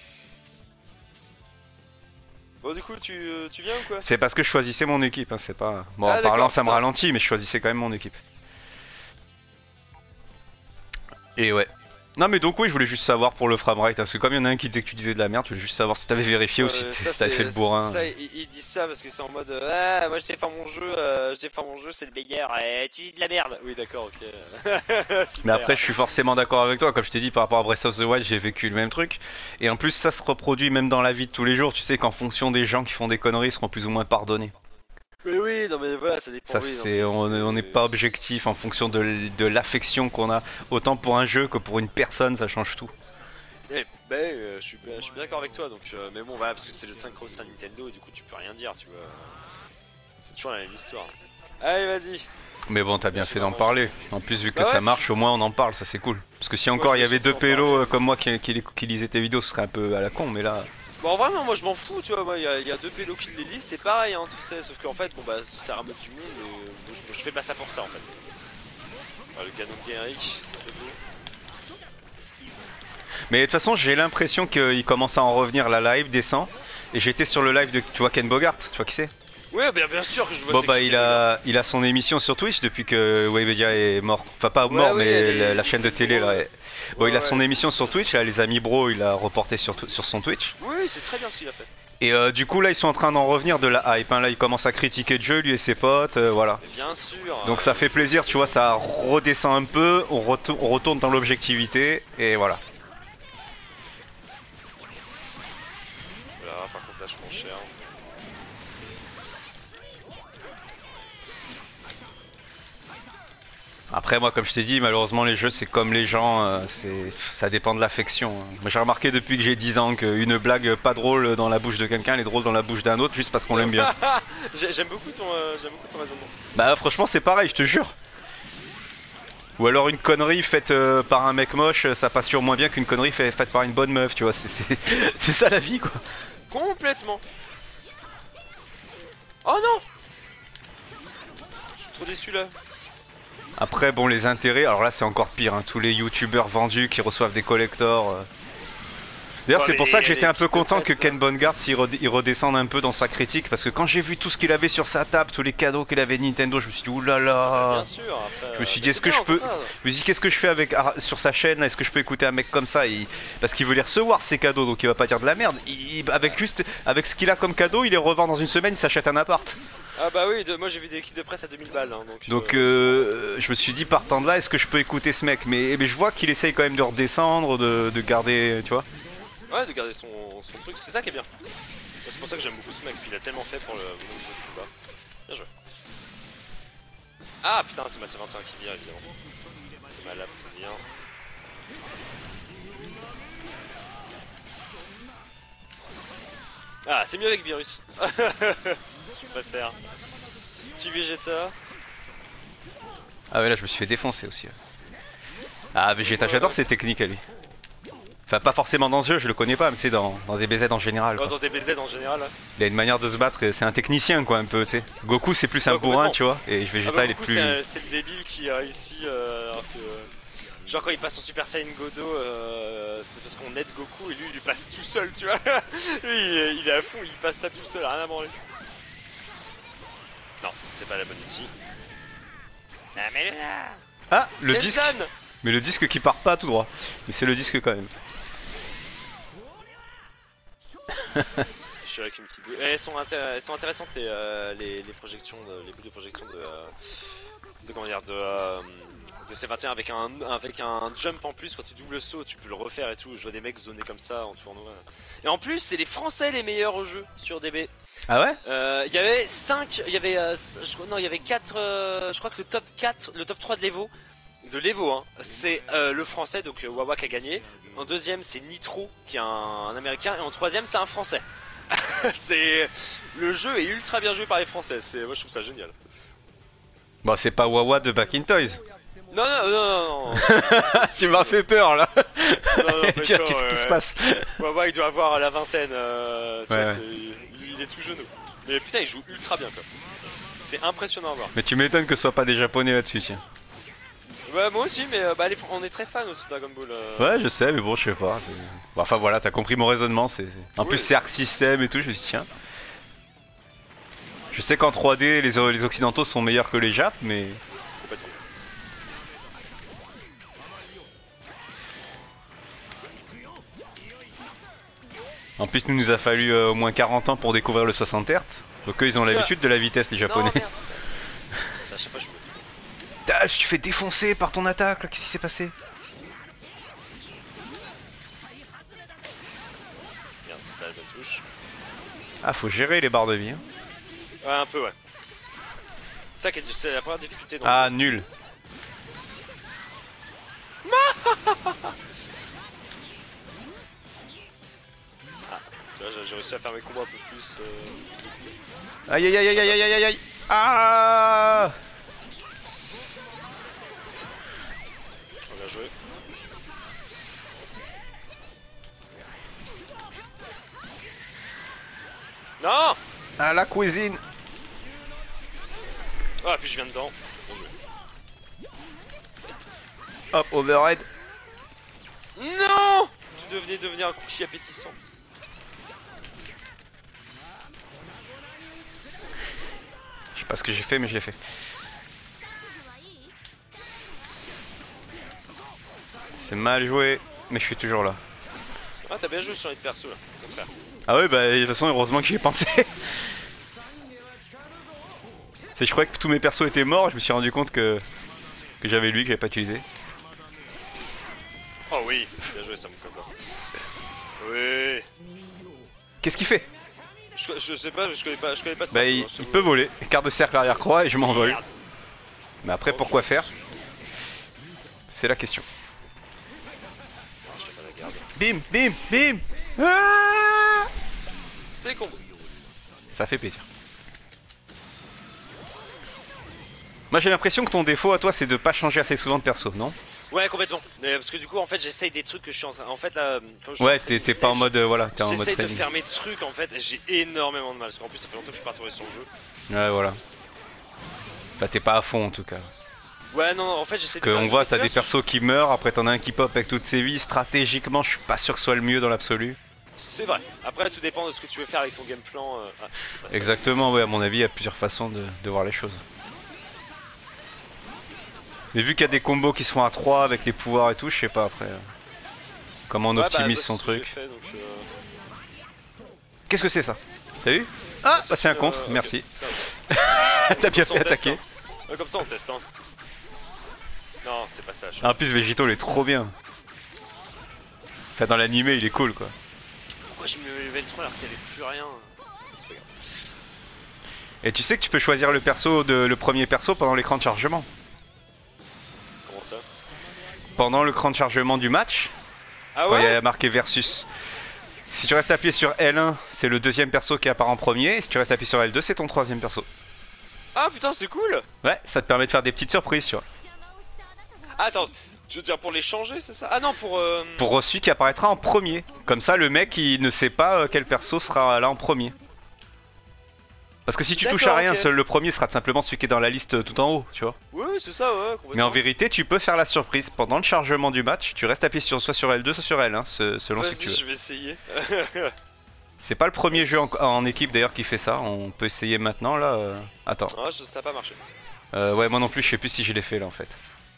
Bon du coup tu viens ou quoi? C'est parce que je choisissais mon équipe, hein, c'est pas... Bon Ah, en parlant ça me putain. ralentit mais je choisissais quand même mon équipe. Et ouais. Non mais donc oui, je voulais juste savoir pour le framerate, hein, parce que comme il y en a un qui disait que tu disais de la merde, je voulais juste savoir si t'avais vérifié ou si t'avais fait le bourrin. Ça, ils disent ça parce que c'est en mode ah, moi je défends mon jeu, c'est le meilleur, tu dis de la merde. Oui, d'accord, ok. Mais Super. après je suis forcément d'accord avec toi, comme je t'ai dit par rapport à Breath of the Wild, j'ai vécu le même truc. Et en plus ça se reproduit même dans la vie de tous les jours, tu sais qu'en fonction des gens qui font des conneries, ils seront plus ou moins pardonnés. Mais oui, non mais voilà, ça dépend. Ça Oui, non, c'est, mais on n'est pas objectif en fonction de l'affection qu'on a, autant pour un jeu que pour une personne, ça change tout. je suis bien d'accord avec toi, donc mais bon voilà, parce que c'est le synchro à Nintendo et du coup tu peux rien dire, tu vois. C'est toujours la même histoire. Allez, vas-y. Mais bon, t'as bien Je fait vais d'en manger. parler. En plus, vu que Bah ça ouais, marche, au moins on en parle, ça c'est cool. Parce que si encore je il y vais avait deux surtout en parler. pélos comme moi qui lisaient tes vidéos, ce serait un peu à la con, mais là. Bon, vraiment, moi je m'en fous, tu vois. Moi, il y a deux pélos qui les lisent, c'est pareil, hein, tu sais. Sauf qu'en fait, bon bah, ça sert à mettre du monde, mais je fais pas ça pour ça en fait. Ah, le canon de Guéric, c'est beau. Mais de toute façon, j'ai l'impression qu'il commence à en revenir, la live descend. Et j'étais sur le live de, tu vois, Ken Bogart, tu vois qui c'est? Ouais, bien sûr que je vois Bon c'est bah qui, il a son émission sur Twitch depuis que Webedia est mort. Enfin pas Ouais, mort ouais, mais les- la chaîne de télé là. ouais. Bon Ouais, il a son ouais, émission c'est- sur Twitch là, les amis bro il a reporté sur son Twitch. Oui, c'est très bien ce qu'il a fait. Et du coup là ils sont en train d'en revenir de la hype, hein. Là il commence à critiquer le jeu lui et ses potes, voilà. Mais bien sûr. Donc ça fait plaisir, tu vois, ça redescend un peu, on retourne dans l'objectivité et voilà. Voilà, par contre, là, je prends cher. Après moi comme je t'ai dit malheureusement les jeux c'est comme les gens, ça dépend de l'affection, hein. Moi j'ai remarqué depuis que j'ai 10 ans qu'une blague pas drôle dans la bouche de quelqu'un elle est drôle dans la bouche d'un autre juste parce qu'on l'aime bien. J'aime beaucoup ton raisonnement. Bah franchement c'est pareil je te jure. Ou alors une connerie faite par un mec moche ça passe sur moins bien qu'une connerie faite par une bonne meuf tu vois, c'est ça la vie quoi. Complètement. Oh non. Je suis trop déçu là. Après bon les intérêts, alors là c'est encore pire, hein. Tous les youtubeurs vendus qui reçoivent des collectors. D'ailleurs Oh, c'est pour ça que les j'étais un peu kits de content que presse, Ken Bogart il redescende un peu dans sa critique parce que quand j'ai vu tout ce qu'il avait sur sa table, tous les cadeaux qu'il avait Nintendo, je me suis dit oulala. Bien sûr. Après, Je me suis bah, dit est-ce c'est que bien, je peux, au contraire. je me suis dit qu'est-ce que je fais avec sur sa chaîne, est-ce que je peux écouter un mec comme ça parce qu'il veut les recevoir ces cadeaux donc il va pas dire de la merde. Avec ce qu'il a comme cadeau, il les revend dans une semaine, il s'achète un appart. Ah bah oui, moi j'ai vu des kits de presse à 2000 balles. Hein, Donc je me suis dit partant de là, est-ce que je peux écouter ce mec mais je vois qu'il essaye quand même de redescendre, de garder, tu vois. ouais, de garder son truc, c'est ça qui est bien. C'est pour ça que j'aime beaucoup ce mec, puis il a tellement fait pour le jeu plus bas. Bien joué. Ah putain, c'est ma C21 qui vient évidemment. C'est ma lap qui vient. Ah, c'est mieux avec virus. Je préfère. Petit Vegeta. Ah ouais là je me suis fait défoncer aussi. Ah Vegeta, j'adore ses techniques à lui. Enfin pas forcément dans ce jeu, je le connais pas, mais tu sais dans des BZ en général quoi. Dans des BZ en général. Il a une manière de se battre, c'est un technicien quoi un peu, tu sais. Goku c'est plus un Ouais, bourrin complètement. tu vois, et Ah Vegeta bah, il est Goku, plus... c'est le débile qui a réussi alors que... Genre quand il passe en Super Saiyan Godo, c'est parce qu'on aide Goku et lui il passe tout seul, tu vois. Lui il est à fond, il passe ça tout seul, rien à branler. Non, c'est pas la bonne outil. Ah mais là Ah le disque. Kenzan. Mais le disque qui part pas tout droit. Mais c'est le disque quand même. Je suis avec une petite boule. Elles sont intéressantes les projections, les boules de projection de comment dire, de C21 avec un jump en plus. Quand tu doubles saut, tu peux le refaire et tout. Je vois des mecs zoner comme ça en tournoi. Et en plus, c'est les Français les meilleurs au jeu sur DB. Ah ouais? Il y avait 5, il y avait non, il y avait 4, je crois que le top 4, le top 3 de l'Evo, hein, c'est le français, donc Wawa qui a gagné. En deuxième, c'est Nitro qui est un américain, et en troisième, c'est un français. C'est le jeu est ultra bien joué par les Français. Moi, je trouve ça génial. Bah c'est pas Wawa de Back in Toys. Non. Tu m'as fait peur là. Non, Tiens, qu'est-ce qui se passe? Wawa, il doit avoir la vingtaine. Tu vois, Ouais. il est tout genou. Mais putain, il joue ultra bien quoi. C'est impressionnant à voir. Mais tu m'étonnes que ce soit pas des japonais là-dessus tiens. Ouais, moi aussi, mais bah, on est très fans aussi de Dragon Ball. Ouais je sais mais bon je sais pas. Bon, enfin voilà t'as compris mon raisonnement. En Oui. plus c'est Arc System et tout, je me suis dit tiens. Je sais qu'en 3D les occidentaux sont meilleurs que les Japs mais... Complètement. En plus, nous a fallu au moins 40 ans pour découvrir le 60 Hz. Donc eux, ils ont l'habitude de la vitesse, les japonais. Non, merde, c'est pas- à chaque fois, je me... Dash, tu fais défoncer par ton attaque là, qu'est-ce qui s'est passé? Merde, c'est pas la bonne touche. Ah, faut gérer les barres de vie. Hein. Ouais, un peu, ouais. C'est la première difficulté dans Ah, le jeu. nul. Tu vois, j'ai réussi à faire mes combos un peu plus... Aïe aïe aïe aïe aïe aïe aïe aïe. Ah, bien joué. Non. ah la cuisine. Ah, puis je viens dedans. Bien joué. Hop, overhead. Non. Tu devenais devenir un cookie appétissant. Je sais pas ce que j'ai fait, mais je l'ai fait. C'est mal joué, mais je suis toujours là. Ah, t'as bien joué sur les persos là, au contraire. Ah ouais, bah de toute façon, heureusement que j'y ai pensé. Je croyais que tous mes persos étaient morts, je me suis rendu compte que j'avais lui que j'avais pas utilisé. Oh oui, bien joué, ça me fait peur. Oui. Qu'est-ce qu'il fait? Je sais pas, je connais pas ce Bah perso, il hein, peut voler, quart de cercle arrière croix et je m'envole. Merde. Mais après Oh, pourquoi je- faire? je- C'est la question. Non, je l'ai pas la garde. Bim, bim, bim. Ah, C'était les combos. ça fait plaisir. Moi j'ai l'impression que ton défaut à toi c'est de pas changer assez souvent de perso, non? Ouais, complètement. Mais parce que du coup, en fait, j'essaye des trucs que je suis en train. En fait, là, comme je suis Ouais, en training t'es pas en stage, mode voilà, t'es en mode j'essaye de training. faire mes trucs en fait, et j'ai énormément de mal. Parce qu'en plus, ça fait longtemps que je suis pas retourné sur le jeu. Ouais, voilà. Bah t'es pas à fond en tout cas. Ouais, non, en fait, j'essaie de Que faire on des voit, trucs, t'as mais des c'est bien, persos qui meurent, après t'en as un qui pop avec toutes ses vies. Stratégiquement, je suis pas sûr que ce soit le mieux dans l'absolu. C'est vrai. Après, tout dépend de ce que tu veux faire avec ton game plan. Ah, c'est pas ça. Exactement, ouais, à mon avis, il y a plusieurs façons de voir les choses. Mais vu qu'il y a des combos qui se font à 3 avec les pouvoirs et tout, je sais pas après. Comment on Ouais, optimise bah, son c'est ce que truc. j'ai fait, donc, Qu'est-ce que c'est ça? T'as vu? Ah, bah c'est un contre, ok, merci. ça va. T'as bien Comme ça, fait on teste, attaquer. hein. Ouais, comme ça, on teste. Hein. Non, c'est pas ça. En plus, Vegito il est trop bien. Enfin, dans l'animé, il est cool quoi. Pourquoi j'ai mis le level 3 alors qu'il y avait plus rien? C'est pas grave. Et tu sais que tu peux choisir le perso le premier perso pendant l'écran de chargement. Comment ça? Pendant l'écran de chargement du match, Ah quand il y ouais? a marqué versus. Si tu restes appuyé sur L1, c'est le deuxième perso qui apparaît en premier. Et si tu restes appuyé sur L2, c'est ton troisième perso. Ah putain, c'est cool! Ouais, ça te permet de faire des petites surprises, tu vois. Ah, attends, tu veux dire pour les changer, c'est ça? Ah non, pour. Pour celui qui apparaîtra en premier. Comme ça, le mec, il ne sait pas quel perso sera là en premier. Parce que si tu touches à D'accord, rien, ok. seul le premier sera simplement celui qui est dans la liste tout en haut, tu vois. Oui, c'est ça, ouais, complètement. Mais en vérité, tu peux faire la surprise. Pendant le chargement du match, tu restes appuyé soit sur L2, soit sur L1, selon ce que tu Vas-y, veux. je vais essayer. C'est pas le premier jeu en équipe d'ailleurs qui fait ça. On peut essayer maintenant là. Attends. Ah, ça a pas marché. Ouais, moi non plus, je sais plus si je l'ai fait là en fait.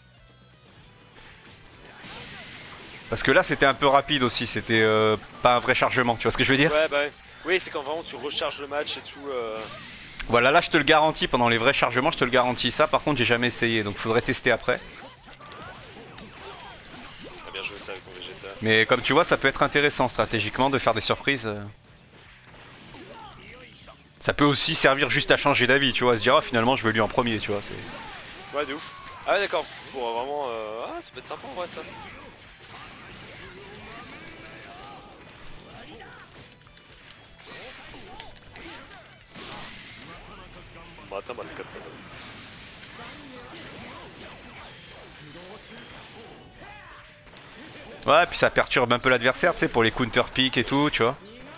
Parce que là, c'était un peu rapide aussi. C'était pas un vrai chargement, tu vois ce que je veux dire? Ouais, bah ouais. Oui, c'est quand vraiment tu recharges le match et tout. Voilà, là je te le garantis, pendant les vrais chargements, je te le garantis. Ça, par contre, j'ai jamais essayé, donc faudrait tester après. T'as bien joué ça avec ton Vegeta. Mais comme tu vois, ça peut être intéressant stratégiquement de faire des surprises. Ça peut aussi servir juste à changer d'avis, tu vois, à se dire ah, finalement je veux lui en premier, tu vois. Ouais, de ouf. Ah ouais, d'accord. Pour vraiment. Ah, ça peut être sympa en vrai ça. Bah, attends, bah, c'est Ouais, puis ça perturbe un peu l'adversaire, tu sais, pour les counter pick et tout, tu vois.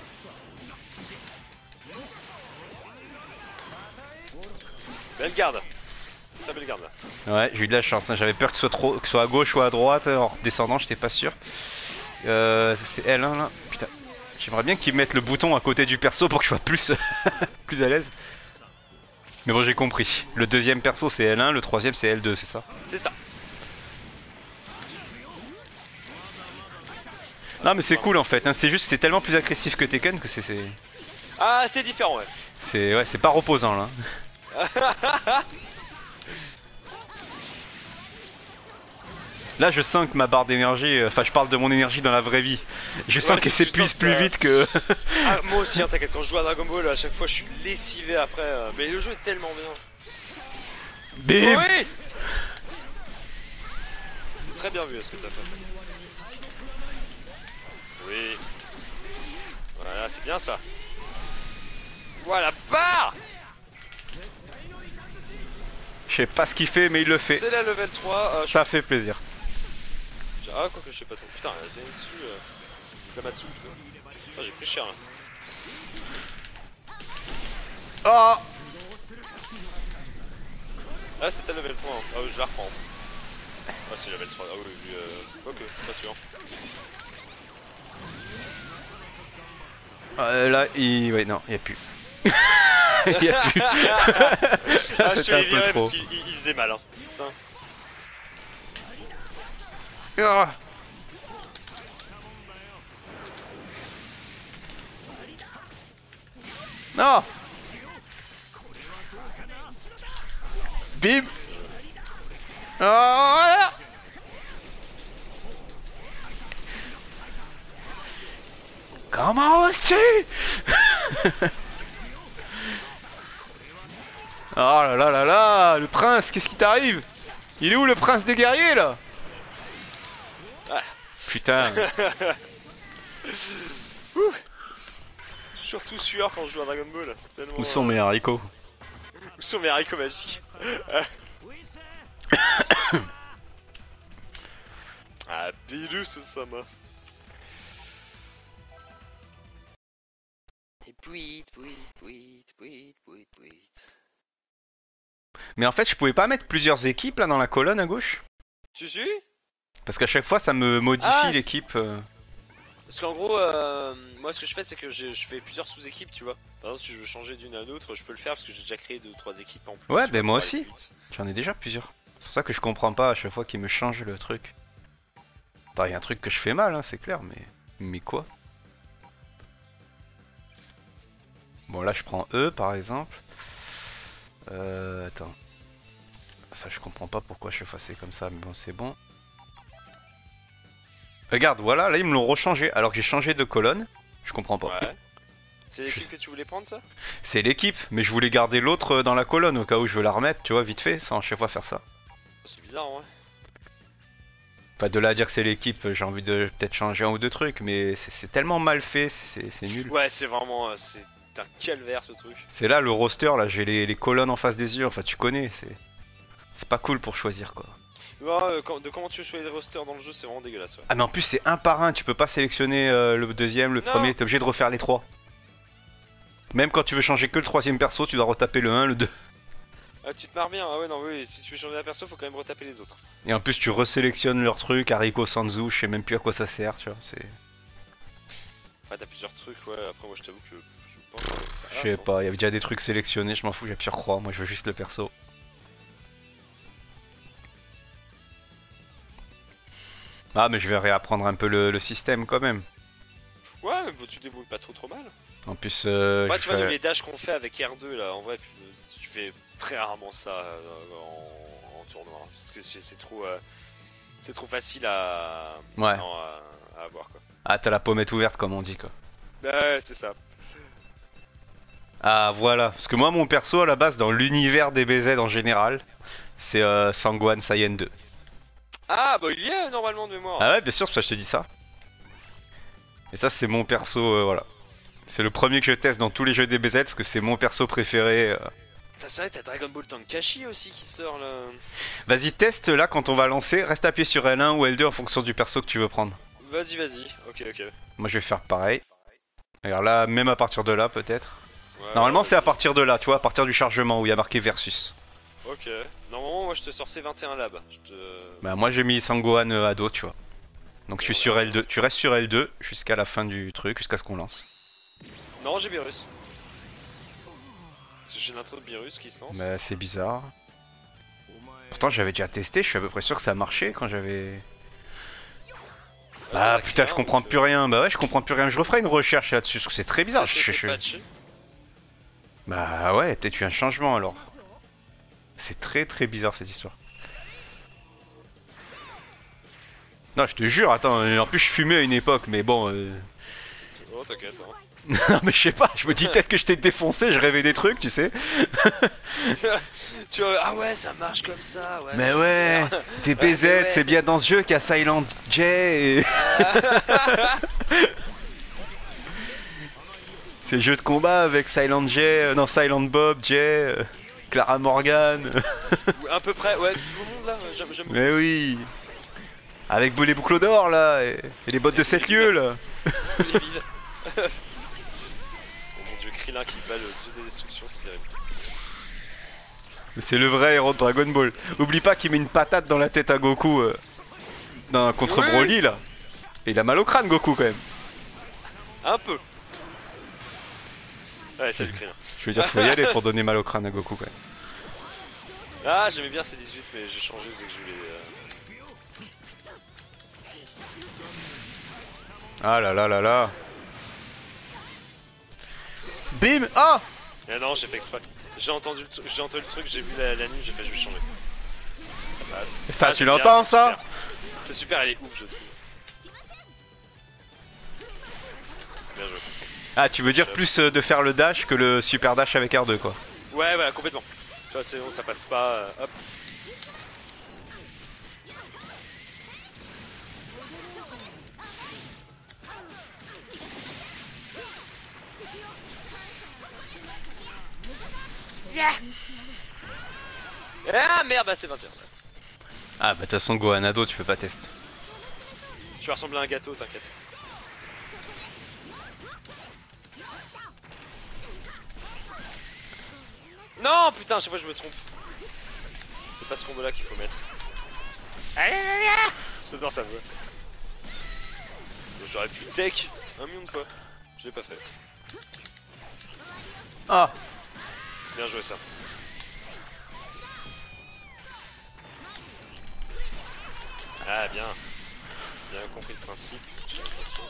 Belle garde. Très belle garde là. Ouais, j'ai eu de la chance, hein. J'avais peur que ce soit à gauche ou à droite, en redescendant, j'étais pas sûr. C'est L1 là, putain. J'aimerais bien qu'ils mettent le bouton à côté du perso pour que je sois plus, plus à l'aise. Mais bon, j'ai compris. Le deuxième perso c'est L1, le troisième c'est L2, c'est ça? C'est ça. Non mais c'est cool en fait, hein. C'est juste c'est tellement plus agressif que Tekken que c'est... Ah, c'est différent, ouais. C'est pas reposant là. Là je sens que ma barre d'énergie, enfin je parle de mon énergie dans la vraie vie. Je sens qu'elle s'épuise plus vite que... Ah, moi aussi, hein, t'inquiète, quand je joue à Dragon Ball, à chaque fois je suis lessivé après. Mais le jeu est tellement bien. Bim. Oui. C'est très bien vu ce que t'as fait. Oui. Voilà, c'est bien ça. Voilà, barre. Je sais pas ce qu'il fait mais il le fait. C'est la level 3. Ça fait plaisir. Ah, quoi que je sais pas trop. Putain, Zenitsu, Zamatsu, putain. Ah, j'ai pris cher là. Oh. Ah, c'était level 3. Hein. Ah, je la reprends. Ah, c'est level 3. Ah, oui, lui, ok, pas sûr. Là, il... Ouais, non, il y a plus. Il y a plus. Ah, je te l'ai viré trop. parce qu'il faisait mal. Hein. Putain. Ah. Non. Bim. Oh, voilà. Comment oses-tu? Oh là là là là, le prince, qu'est-ce qui t'arrive? Il est où le prince des guerriers là? Ah. Putain. Surtout sueur quand je joue à Dragon Ball. Tellement, Où sont mes haricots? Où sont mes haricots magiques? Ah, Bilus, ça m'a. Et puit. Mais en fait, je pouvais pas mettre plusieurs équipes là dans la colonne à gauche? Tu suis? Parce qu'à chaque fois, ça me modifie l'équipe. Parce qu'en gros, moi ce que je fais, c'est que je fais plusieurs sous-équipes, tu vois. Par exemple, si je veux changer d'une à l'autre, je peux le faire parce que j'ai déjà créé 2 ou 3 équipes en plus. Ouais, tu ben vois, moi pour aller aussi. plus vite. J'en ai déjà plusieurs. C'est pour ça que je comprends pas à chaque fois qu'il me change le truc. Attends, y a un truc que je fais mal, hein, c'est clair, mais... Mais quoi? Bon, là, je prends E, par exemple. Attends. Ça, je comprends pas pourquoi je fais c'est comme ça, mais bon, c'est bon. Regarde, voilà, là, ils me l'ont rechangé, alors que j'ai changé de colonne. Je comprends pas. Ouais. C'est l'équipe que tu voulais prendre, ça? C'est l'équipe, mais je voulais garder l'autre dans la colonne, au cas où je veux la remettre, tu vois, vite fait, sans à chaque fois faire ça. C'est bizarre, ouais. Pas de là à dire que c'est l'équipe, j'ai envie de peut-être changer un ou deux trucs, mais c'est tellement mal fait, c'est nul. Ouais, c'est vraiment... c'est un calvaire, ce truc. C'est là le roster, là j'ai les colonnes en face des yeux, enfin tu connais, c'est pas cool pour choisir quoi. Ouais, de comment tu choisis les rosters dans le jeu, c'est vraiment dégueulasse, ouais. Ah mais en plus c'est un par un, tu peux pas sélectionner le deuxième, le Non. premier, t'es obligé de refaire les trois. Même quand tu veux changer que le troisième perso, tu dois retaper le 1, le 2. Ah, tu te marres bien, ah ouais, non, oui, si tu veux changer la perso, faut quand même retaper les autres. Et en plus tu resélectionnes leur truc, Hariko Sanzu, je sais même plus à quoi ça sert, tu vois, c'est... Enfin, t'as plusieurs trucs, ouais, après moi je t'avoue que je pense que ça Je sais pas, il y avait déjà des trucs sélectionnés, je m'en fous, j'appuie sur croix, moi je veux juste le perso. Ah mais je vais réapprendre un peu le système quand même. Ouais, mais bon, tu te débrouilles pas trop mal. En plus, Ouais, je tu vois, fais- nous, les dashs qu'on fait avec R2 là, en vrai, tu fais très rarement ça en tournoi. Hein, parce que c'est trop facile à, Ouais. non, à avoir quoi. Ah, t'as la pommette ouverte comme on dit quoi. Bah ouais, c'est ça. Ah voilà, parce que moi mon perso à la base dans l'univers des BZ en général, c'est Sangwan Saiyan 2. Ah, bah il y est normalement de mémoire. Ah ouais, bien sûr, c'est pour ça que je te dis ça. Et ça c'est mon perso, voilà. C'est le premier que je teste dans tous les jeux des BZ parce que c'est mon perso préféré. Putain, c'est vrai, t'as Dragon Ball Tankashi aussi qui sort là. Vas-y, teste là quand on va lancer, reste appuyé sur L1 ou L2 en fonction du perso que tu veux prendre. Vas-y, ok. Moi je vais faire pareil. Regarde là, même à partir de là peut-être. Ouais, Normalement c'est à vas-y. partir de là, tu vois, à partir du chargement où il y a marqué versus. Ok. Normalement, moi je te sors C21 lab. Bah moi j'ai mis Sangwan ado, tu vois. Donc je suis sur L2, tu restes sur L2 jusqu'à la fin du truc, jusqu'à ce qu'on lance. Non, j'ai Beerus. J'ai l'intro de Beerus qui se lance. Bah c'est bizarre. Pourtant j'avais déjà testé, je suis à peu près sûr que ça marchait quand j'avais... Ah Attends, putain, je comprends plus rien. Bah ouais, je comprends plus rien. Je referai une recherche là-dessus, parce que c'est très bizarre. Bah ouais, peut-être eu un changement alors. C'est très très bizarre cette histoire. Non, je te jure, attends, en plus je fumais à une époque, mais bon... Oh t'inquiète hein. Non mais je sais pas, je me dis peut-être que je t'ai défoncé, je rêvais des trucs, tu sais. Tu vois, ah ouais ça marche comme ça, ouais. Mais ouais, DBZ, ouais. c'est bien dans ce jeu qu'il y a Silent J et... C'est le jeu de combat avec Silent J, non Silent Bob, J, Clara Morgan. À peu près, ouais, tout le monde là, j'aime beaucoup. Mais oui. Avec les boucles d'or là, et les bottes de 7 lieux là. Les villes. Oh mon dieu, Krillin qui bat le dieu des destructions, c'est terrible. C'est le vrai héros de Dragon Ball. Oublie pas qu'il met une patate dans la tête à Goku contre Broly là. Et il a mal au crâne Goku quand même. Un peu. Ouais, salut Krillin. Je veux dire, faut y aller pour donner mal au crâne à Goku quand même. Ah, j'aimais bien ces 18, mais j'ai changé dès que je voulais. Ah là là là là. Bim. Ah. Mais non, j'ai fait exprès. J'ai entendu le truc, j'ai vu la nuit, j'ai fait je vais changer. Ça passe. Ça, Ah, tu j'aime l'entends bien, ça? C'est super, elle est ouf, je trouve. Bien joué. Ah, tu veux dire plus de faire le dash que le super dash avec R2 quoi. Ouais, voilà, complètement. Tu vois, c'est bon, ça passe pas. Hop. Yeah. Ah merde, bah c'est 21. Ah bah de toute façon Gohanado tu peux pas tester. Tu vas ressembler à un gâteau, t'inquiète. Non putain, à chaque fois je me trompe. C'est pas ce combo là qu'il faut mettre. J'adore ça voix. J'aurais pu tech 1 million de fois. Je l'ai pas fait. Ah. Bien joué ça. Ah bien. Bien compris le principe, j'ai l'impression.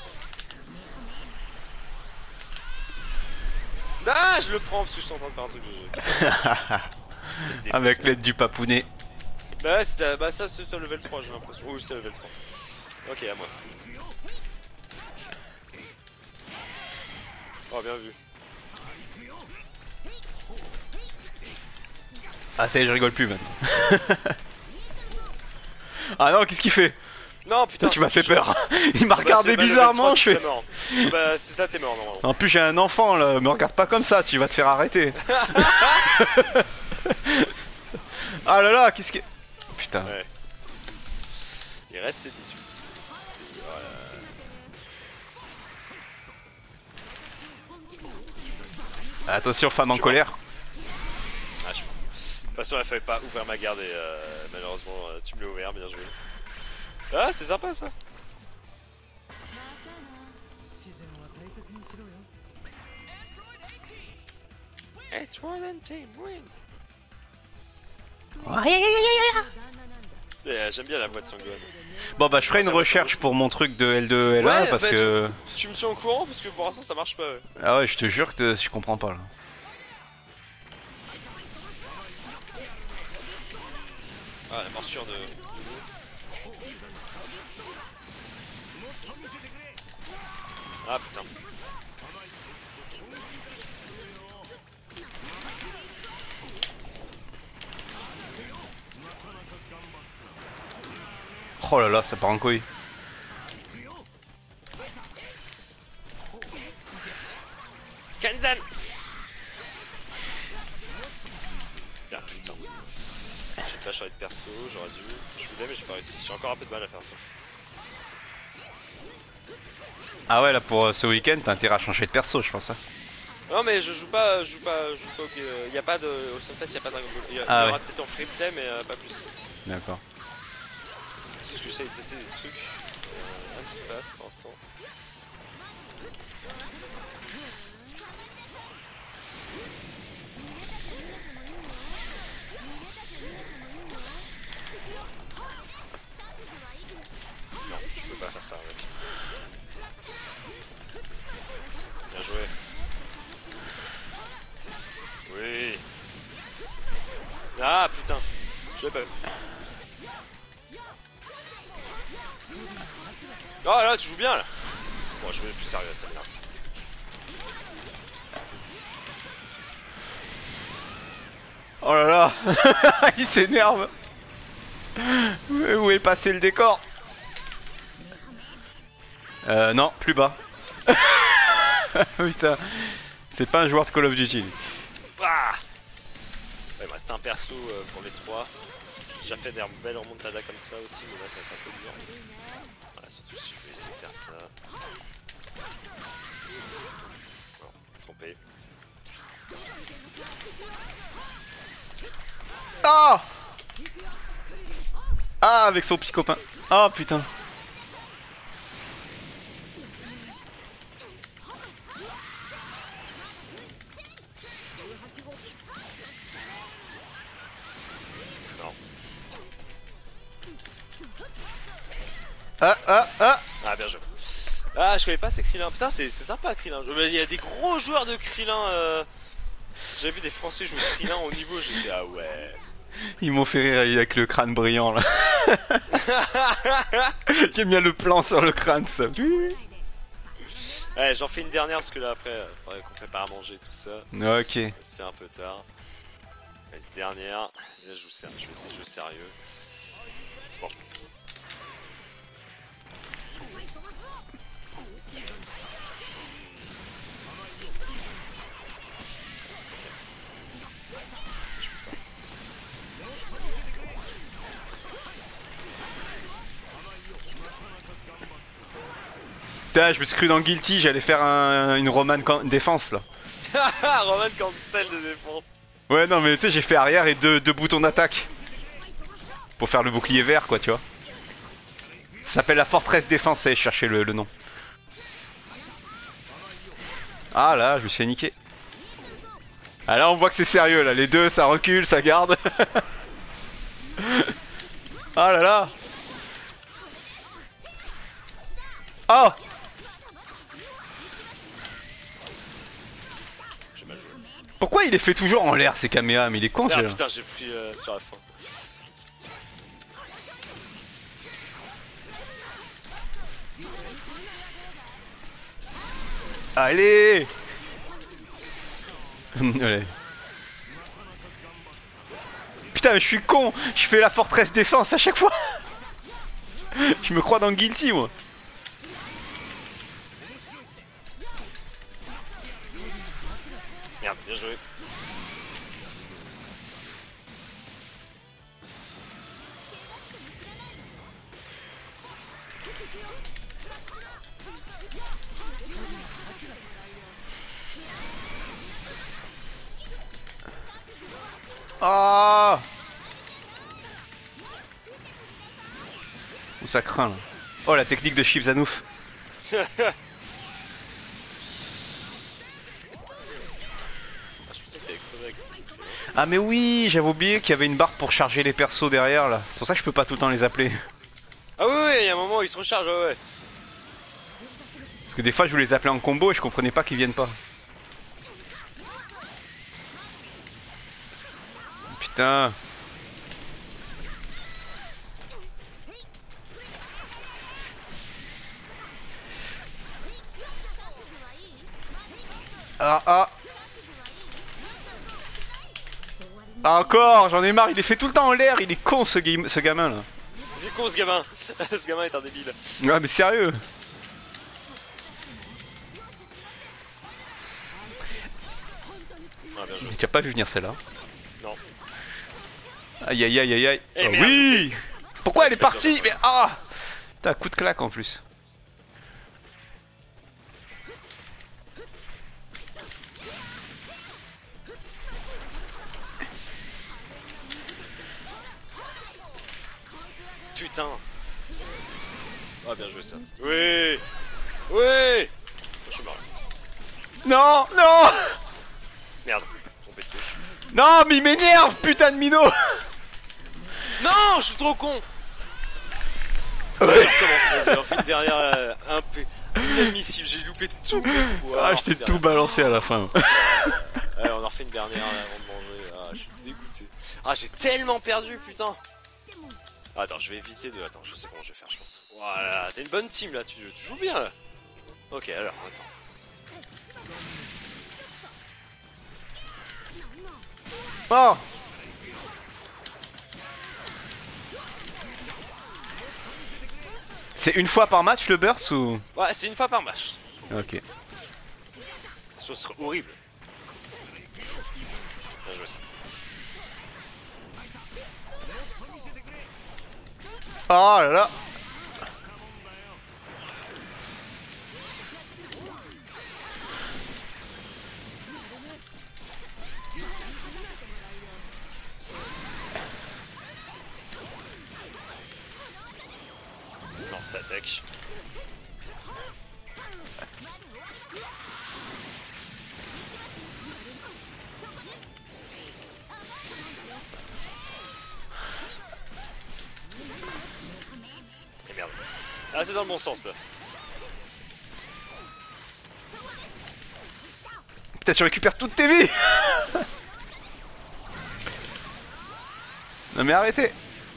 Ah je le prends parce que je suis en train de faire un truc de jeu. Avec l'aide du papounet. Bah ouais, c'était ça c'était level 3 j'ai l'impression. Oui c'était level 3. Ok à moi. Oh bien vu. Ah ça y est je rigole plus maintenant. Ah non qu'est-ce qu'il fait? Non putain tu m'as fait peur. Il m'a regardé bizarrement, je fais... Bah c'est ça t'es mort normalement. En plus j'ai un enfant là, me regarde pas comme ça, tu vas te faire arrêter. Ah là là, qu'est-ce que... Putain. Ouais. Il reste ses 18. Attention femme en colère. Ah je pense. De toute façon elle fallait pas ouvrir ma garde et malheureusement tu me l'as ouvert, bien joué. Ah c'est sympa ça. It's more than team win. J'aime bien la voix de Sangon. Bon bah je ferai une recherche pour mon truc de L2 L1 ouais, parce bah, que... Tu me tiens au courant parce que pour l'instant ça marche pas. Ouais. Ah ouais je te jure que je comprends pas là. Ah la morsure de... Ah putain. Oh là là ça part en couille. Kenzan. Ah putain. J'ai pas changé de perso, j'aurais dû. Je voulais mais j'ai pas réussi. J'ai encore un peu de mal à faire ça. Ah ouais là pour ce week-end t'as intérêt à changer de perso je pense. Hein. Non mais je joue pas ok. Y a pas de. Au Stunfest y'a pas Dragon Ball. Il y aura peut-être en free play mais pas plus. D'accord. C'est ce que j'essaie de tester des trucs. Un qui passe pour l'instant. Non, je peux pas faire ça avec. l'ai pas vu. Oh là, tu joues bien là. Bon, je vais plus sérieux, ça m'énerve. Oh là là. Il s'énerve. Où est passé le décor? Non, plus bas. Putain, c'est pas un joueur de Call of Duty. Ah ouais, il me reste un perso pour les 3. J'ai déjà fait des belles remontadas comme ça aussi, mais là ça va être un peu dur. Voilà, surtout si je vais essayer de faire ça. Non, trompé. Ah, ah, avec son petit copain. Ah putain. Ah ah ah. Ah bien joué. Ah je connais pas ces Krillin. Putain c'est sympa Krillin. Il y a des gros joueurs de Krillin. J'avais vu des Français jouer Krillin au niveau, j'étais ah ouais. Ils m'ont fait rire avec le crâne brillant là. J'aime bien le plan sur le crâne ça. Ouais j'en fais une dernière parce que là après faudrait qu'on prépare à manger tout ça. Ok. Ça se fait un peu tard. Allez, cette dernière. Là je joue sérieux. Je vais essayer de jouer sérieux. Bon. Putain, je me suis cru dans Guilty, j'allais faire une Roman défense là. Roman cancel de défense. Ouais, non, mais tu sais, j'ai fait arrière et deux boutons d'attaque. Pour faire le bouclier vert, quoi, tu vois. Ça s'appelle la forteresse défense, je cherchais le nom. Ah là, je me suis fait niquer. Ah là, on voit que c'est sérieux là, les deux, ça recule, ça garde. Ah là là. Oh. J'ai mal joué. Pourquoi il les fait toujours en l'air ces caméas? Mais il est con Ah celui-là. putain j'ai pris sur la fin. Allez. Allez. Putain mais je suis con. Je fais la forteresse défense à chaque fois. Je me crois dans Guilty moi. Merde, bien joué. Ah. Où ça craint là. Oh la technique de Shibzanouf. Ah mais oui, j'avais oublié qu'il y avait une barre pour charger les persos derrière là. C'est pour ça que je peux pas tout le temps les appeler. Ah oui, oui, il y a un moment où ils se rechargent, ouais, ouais. Parce que des fois je voulais les appeler en combo et je comprenais pas qu'ils viennent pas. Putain. Ah ah. Ah encore, j'en ai marre, il les fait tout le temps en l'air, il est con ce gamin là. Il est con ce gamin. Ce gamin est un débile. Ouais mais sérieux. Ah bien joué. Tu as pas vu venir celle-là? Non. Aïe aïe aïe aïe aïe. Eh, Ah merde, oui. Pourquoi Ouais, elle est c'est pas partie? dur. Mais ah. T'as un coup de claque en plus. Putain. Ah bien joué ça. Oui. Oui. Je suis mort. Non, non. Merde. Tombé de touche. Non mais il m'énerve, putain de minot. Non, je suis trop con. Vas-y, on recommence. Vas-y, on fait une dernière un peu inadmissible. J'ai loupé tout. Ah je t'ai tout balancé à la fin. Allez, on en refait une dernière avant de manger. Ah, je suis dégoûté. dégoûté. Ah, j'ai tellement perdu, putain. Ah, attends, je vais éviter de... Attends, je sais comment je vais faire, je pense. Voilà, t'as une bonne team là, tu joues bien là. Ok, alors, attends. Oh! C'est une fois par match le burst ou? Ouais, c'est une fois par match. Ok. Ce serait horrible. Bien joué ça. Oh là là! Non, t'attaques. Et merde. Ah, c'est dans le bon sens là. Putain, tu récupères toutes tes vies! Non mais arrêtez!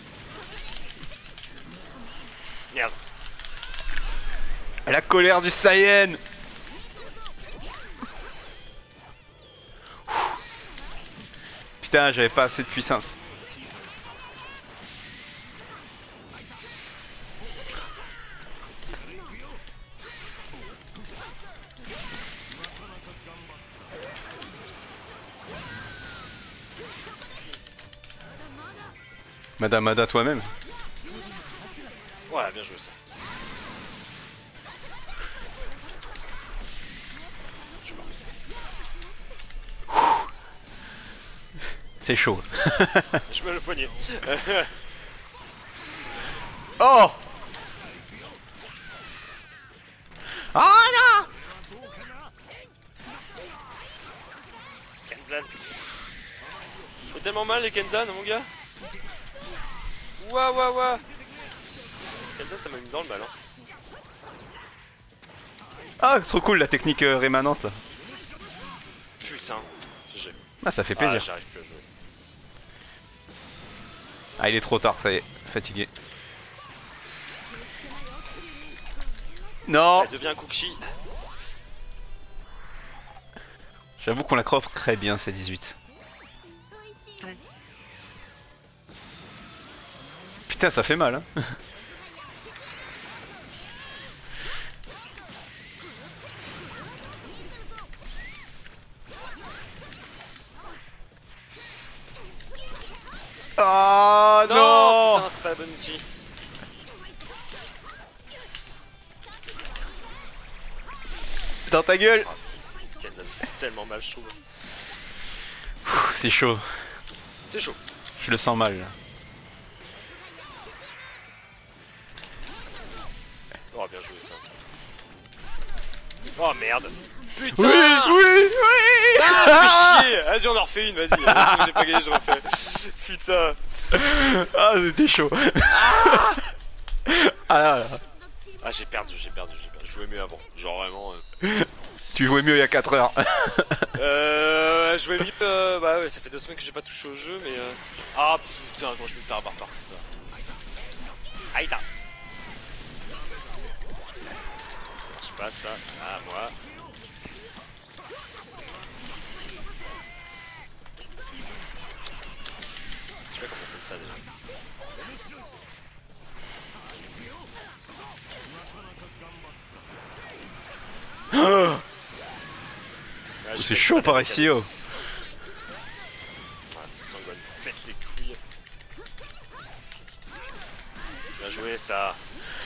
Merde. La colère du Saiyan! Putain, j'avais pas assez de puissance. Madame Ada toi-même. Voilà, bien joué ça. Je pars. C'est chaud. Je mets le poignet. Oh! Oh non! Kenzan. C'est tellement mal les Kenzan, mon gars. Ouah, ouah, ouah. Kenzan, ça m'a mis dans le mal. Hein. Ah, c'est trop cool la technique rémanente là. Putain. GG. Ah, ça fait Ah, plaisir. j'arrive plus à jouer. Ah, il est trop tard, ça y est, fatigué. Non! Elle devient Cookie. J'avoue qu'on la crée bien, ces 18. Putain, ça fait mal, hein. Oh Non, non! putain, c'est pas la bonne outil. Dans ta gueule! Kenzan, ça fait tellement mal, je trouve. C'est chaud, C'est chaud. je le sens mal là. Oh, bien joué ça. Oh merde. Oui, Putain. oui, oui! Ah, fais chier. Vas-y, on en refait une, vas-y. J'ai pas gagné, je refais. Putain. Ah, c'était chaud. Ah là là. Ah, j'ai perdu. Je jouais mieux avant. Genre vraiment. Tu jouais mieux il y a 4 heures. Je jouais mieux. Bah ouais, ça fait 2 semaines que j'ai pas touché au jeu, mais. Ah putain, quand je vais me faire abattre par ça. Aïe là. Ça marche pas ça. Ah, moi. Je sais pas comment on fait ça déjà. Oh, Ah, c'est chaud par ici, oh. Ah, Sangon pète les couilles. Bien joué ça.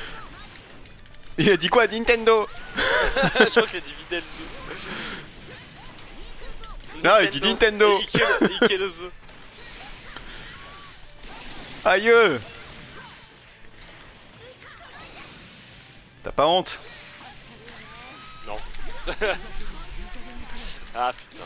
Il a dit quoi, Nintendo? Je crois qu'il a dit Videlzo. Non, il dit Nintendo. Ikelzo. Aïe! T'as pas honte? Non. Ah putain.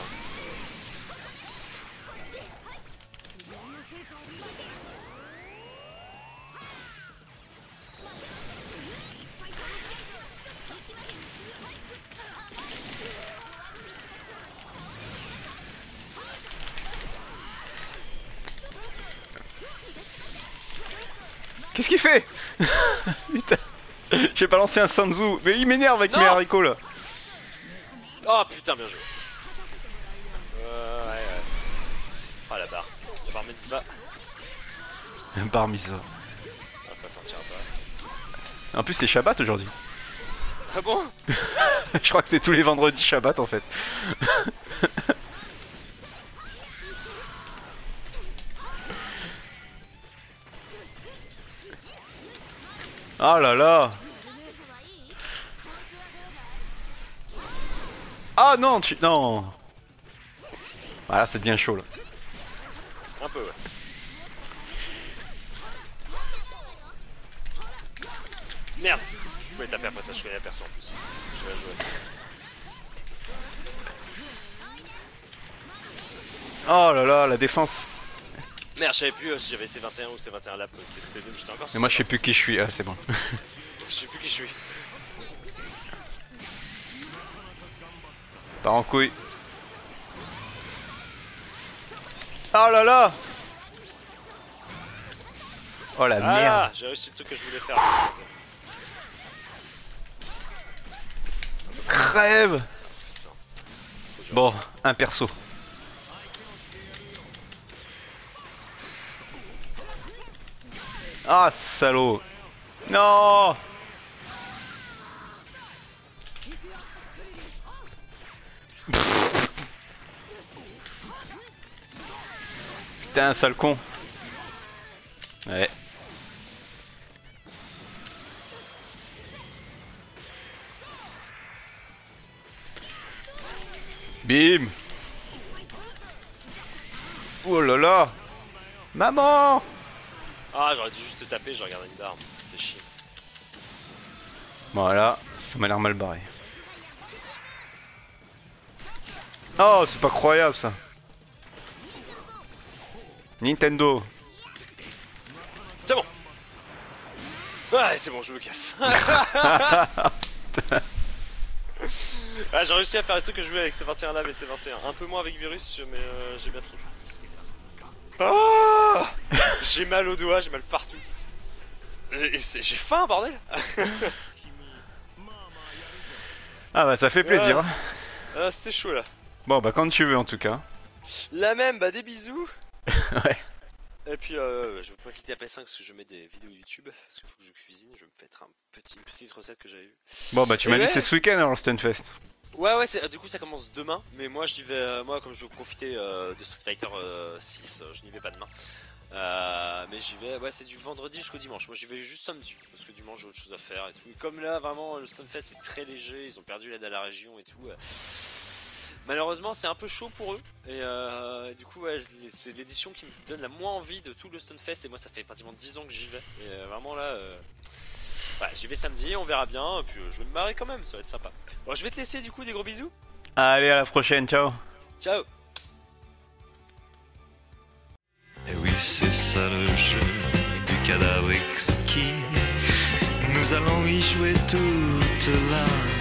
Qu'est-ce qu'il fait? Putain. J'ai balancé un Sanzu. Mais il m'énerve avec Non. mes haricots là. Oh putain, bien joué. Ouais. Oh la barre. La barre mitzvah. Un bar miso. Ah, ça sentira pas. En plus c'est Shabbat aujourd'hui. Ah bon? Je crois que c'est tous les vendredis Shabbat en fait. Oh là là. Ah non, non. Voilà, c'est bien chaud là. Un peu, ouais. Merde! Je pouvais taper après ça, je connais la personne en plus. Je vais la jouer. Oh là là, la défense. Merde, je savais plus si j'avais C21 ou C21 là. J'étais encore sur Mais moi je sais C21. plus qui je suis. Ah c'est bon. Je sais plus qui je suis. Part en couille. Oh là là. Oh la merde. Ah, j'ai réussi le truc que je voulais faire. Crève. Putain. Trop dur. Bon, un perso. Ah salaud. Non. Putain, sale con. Ouais. Bim. Oh là là. Maman. Ah, j'aurais dû juste te taper, je regardais une barre. Fais chier. Voilà, ça m'a l'air mal barré. Oh, c'est pas croyable ça. Nintendo. C'est bon! Ouais, c'est bon, je me casse. Ah, j'ai réussi à faire les trucs que je voulais avec C21 là, mais C21. Un peu moins avec Virus, mais j'ai bien trop. Oh, j'ai mal au doigt, j'ai mal partout. J'ai faim, bordel! Ah bah ça fait plaisir. Ouais. Ah, c'était chaud là. Bon bah quand tu veux en tout cas. La même, bah des bisous. Ouais. Et puis je vais pas quitter la PS5 parce que je mets des vidéos YouTube, parce qu'il faut que je cuisine, je vais me faire une petite recette que j'avais vue. Bon bah tu Et m'as dit ouais. c'est ce week-end alors le Stunfest. Ouais, du coup ça commence demain, mais moi j'y vais, moi comme je veux profiter de Street Fighter 6, je n'y vais pas demain. Mais j'y vais, ouais, c'est du vendredi jusqu'au dimanche. Moi j'y vais juste samedi, parce que dimanche j'ai autre chose à faire et tout. Et comme là vraiment le Stunfest est très léger, ils ont perdu l'aide à la région et tout. Malheureusement c'est un peu chaud pour eux. Et du coup ouais, c'est l'édition qui me donne la moins envie de tout le Stunfest. Et moi ça fait pratiquement 10 ans que j'y vais. Et vraiment là... Ouais, j'y vais samedi, on verra bien, et puis je vais me marrer quand même, ça va être sympa. Bon, je vais te laisser du coup, des gros bisous. Allez à la prochaine, ciao. Ciao. Et oui, c'est ça le jeu du cadavre exquis. Nous allons y jouer toute la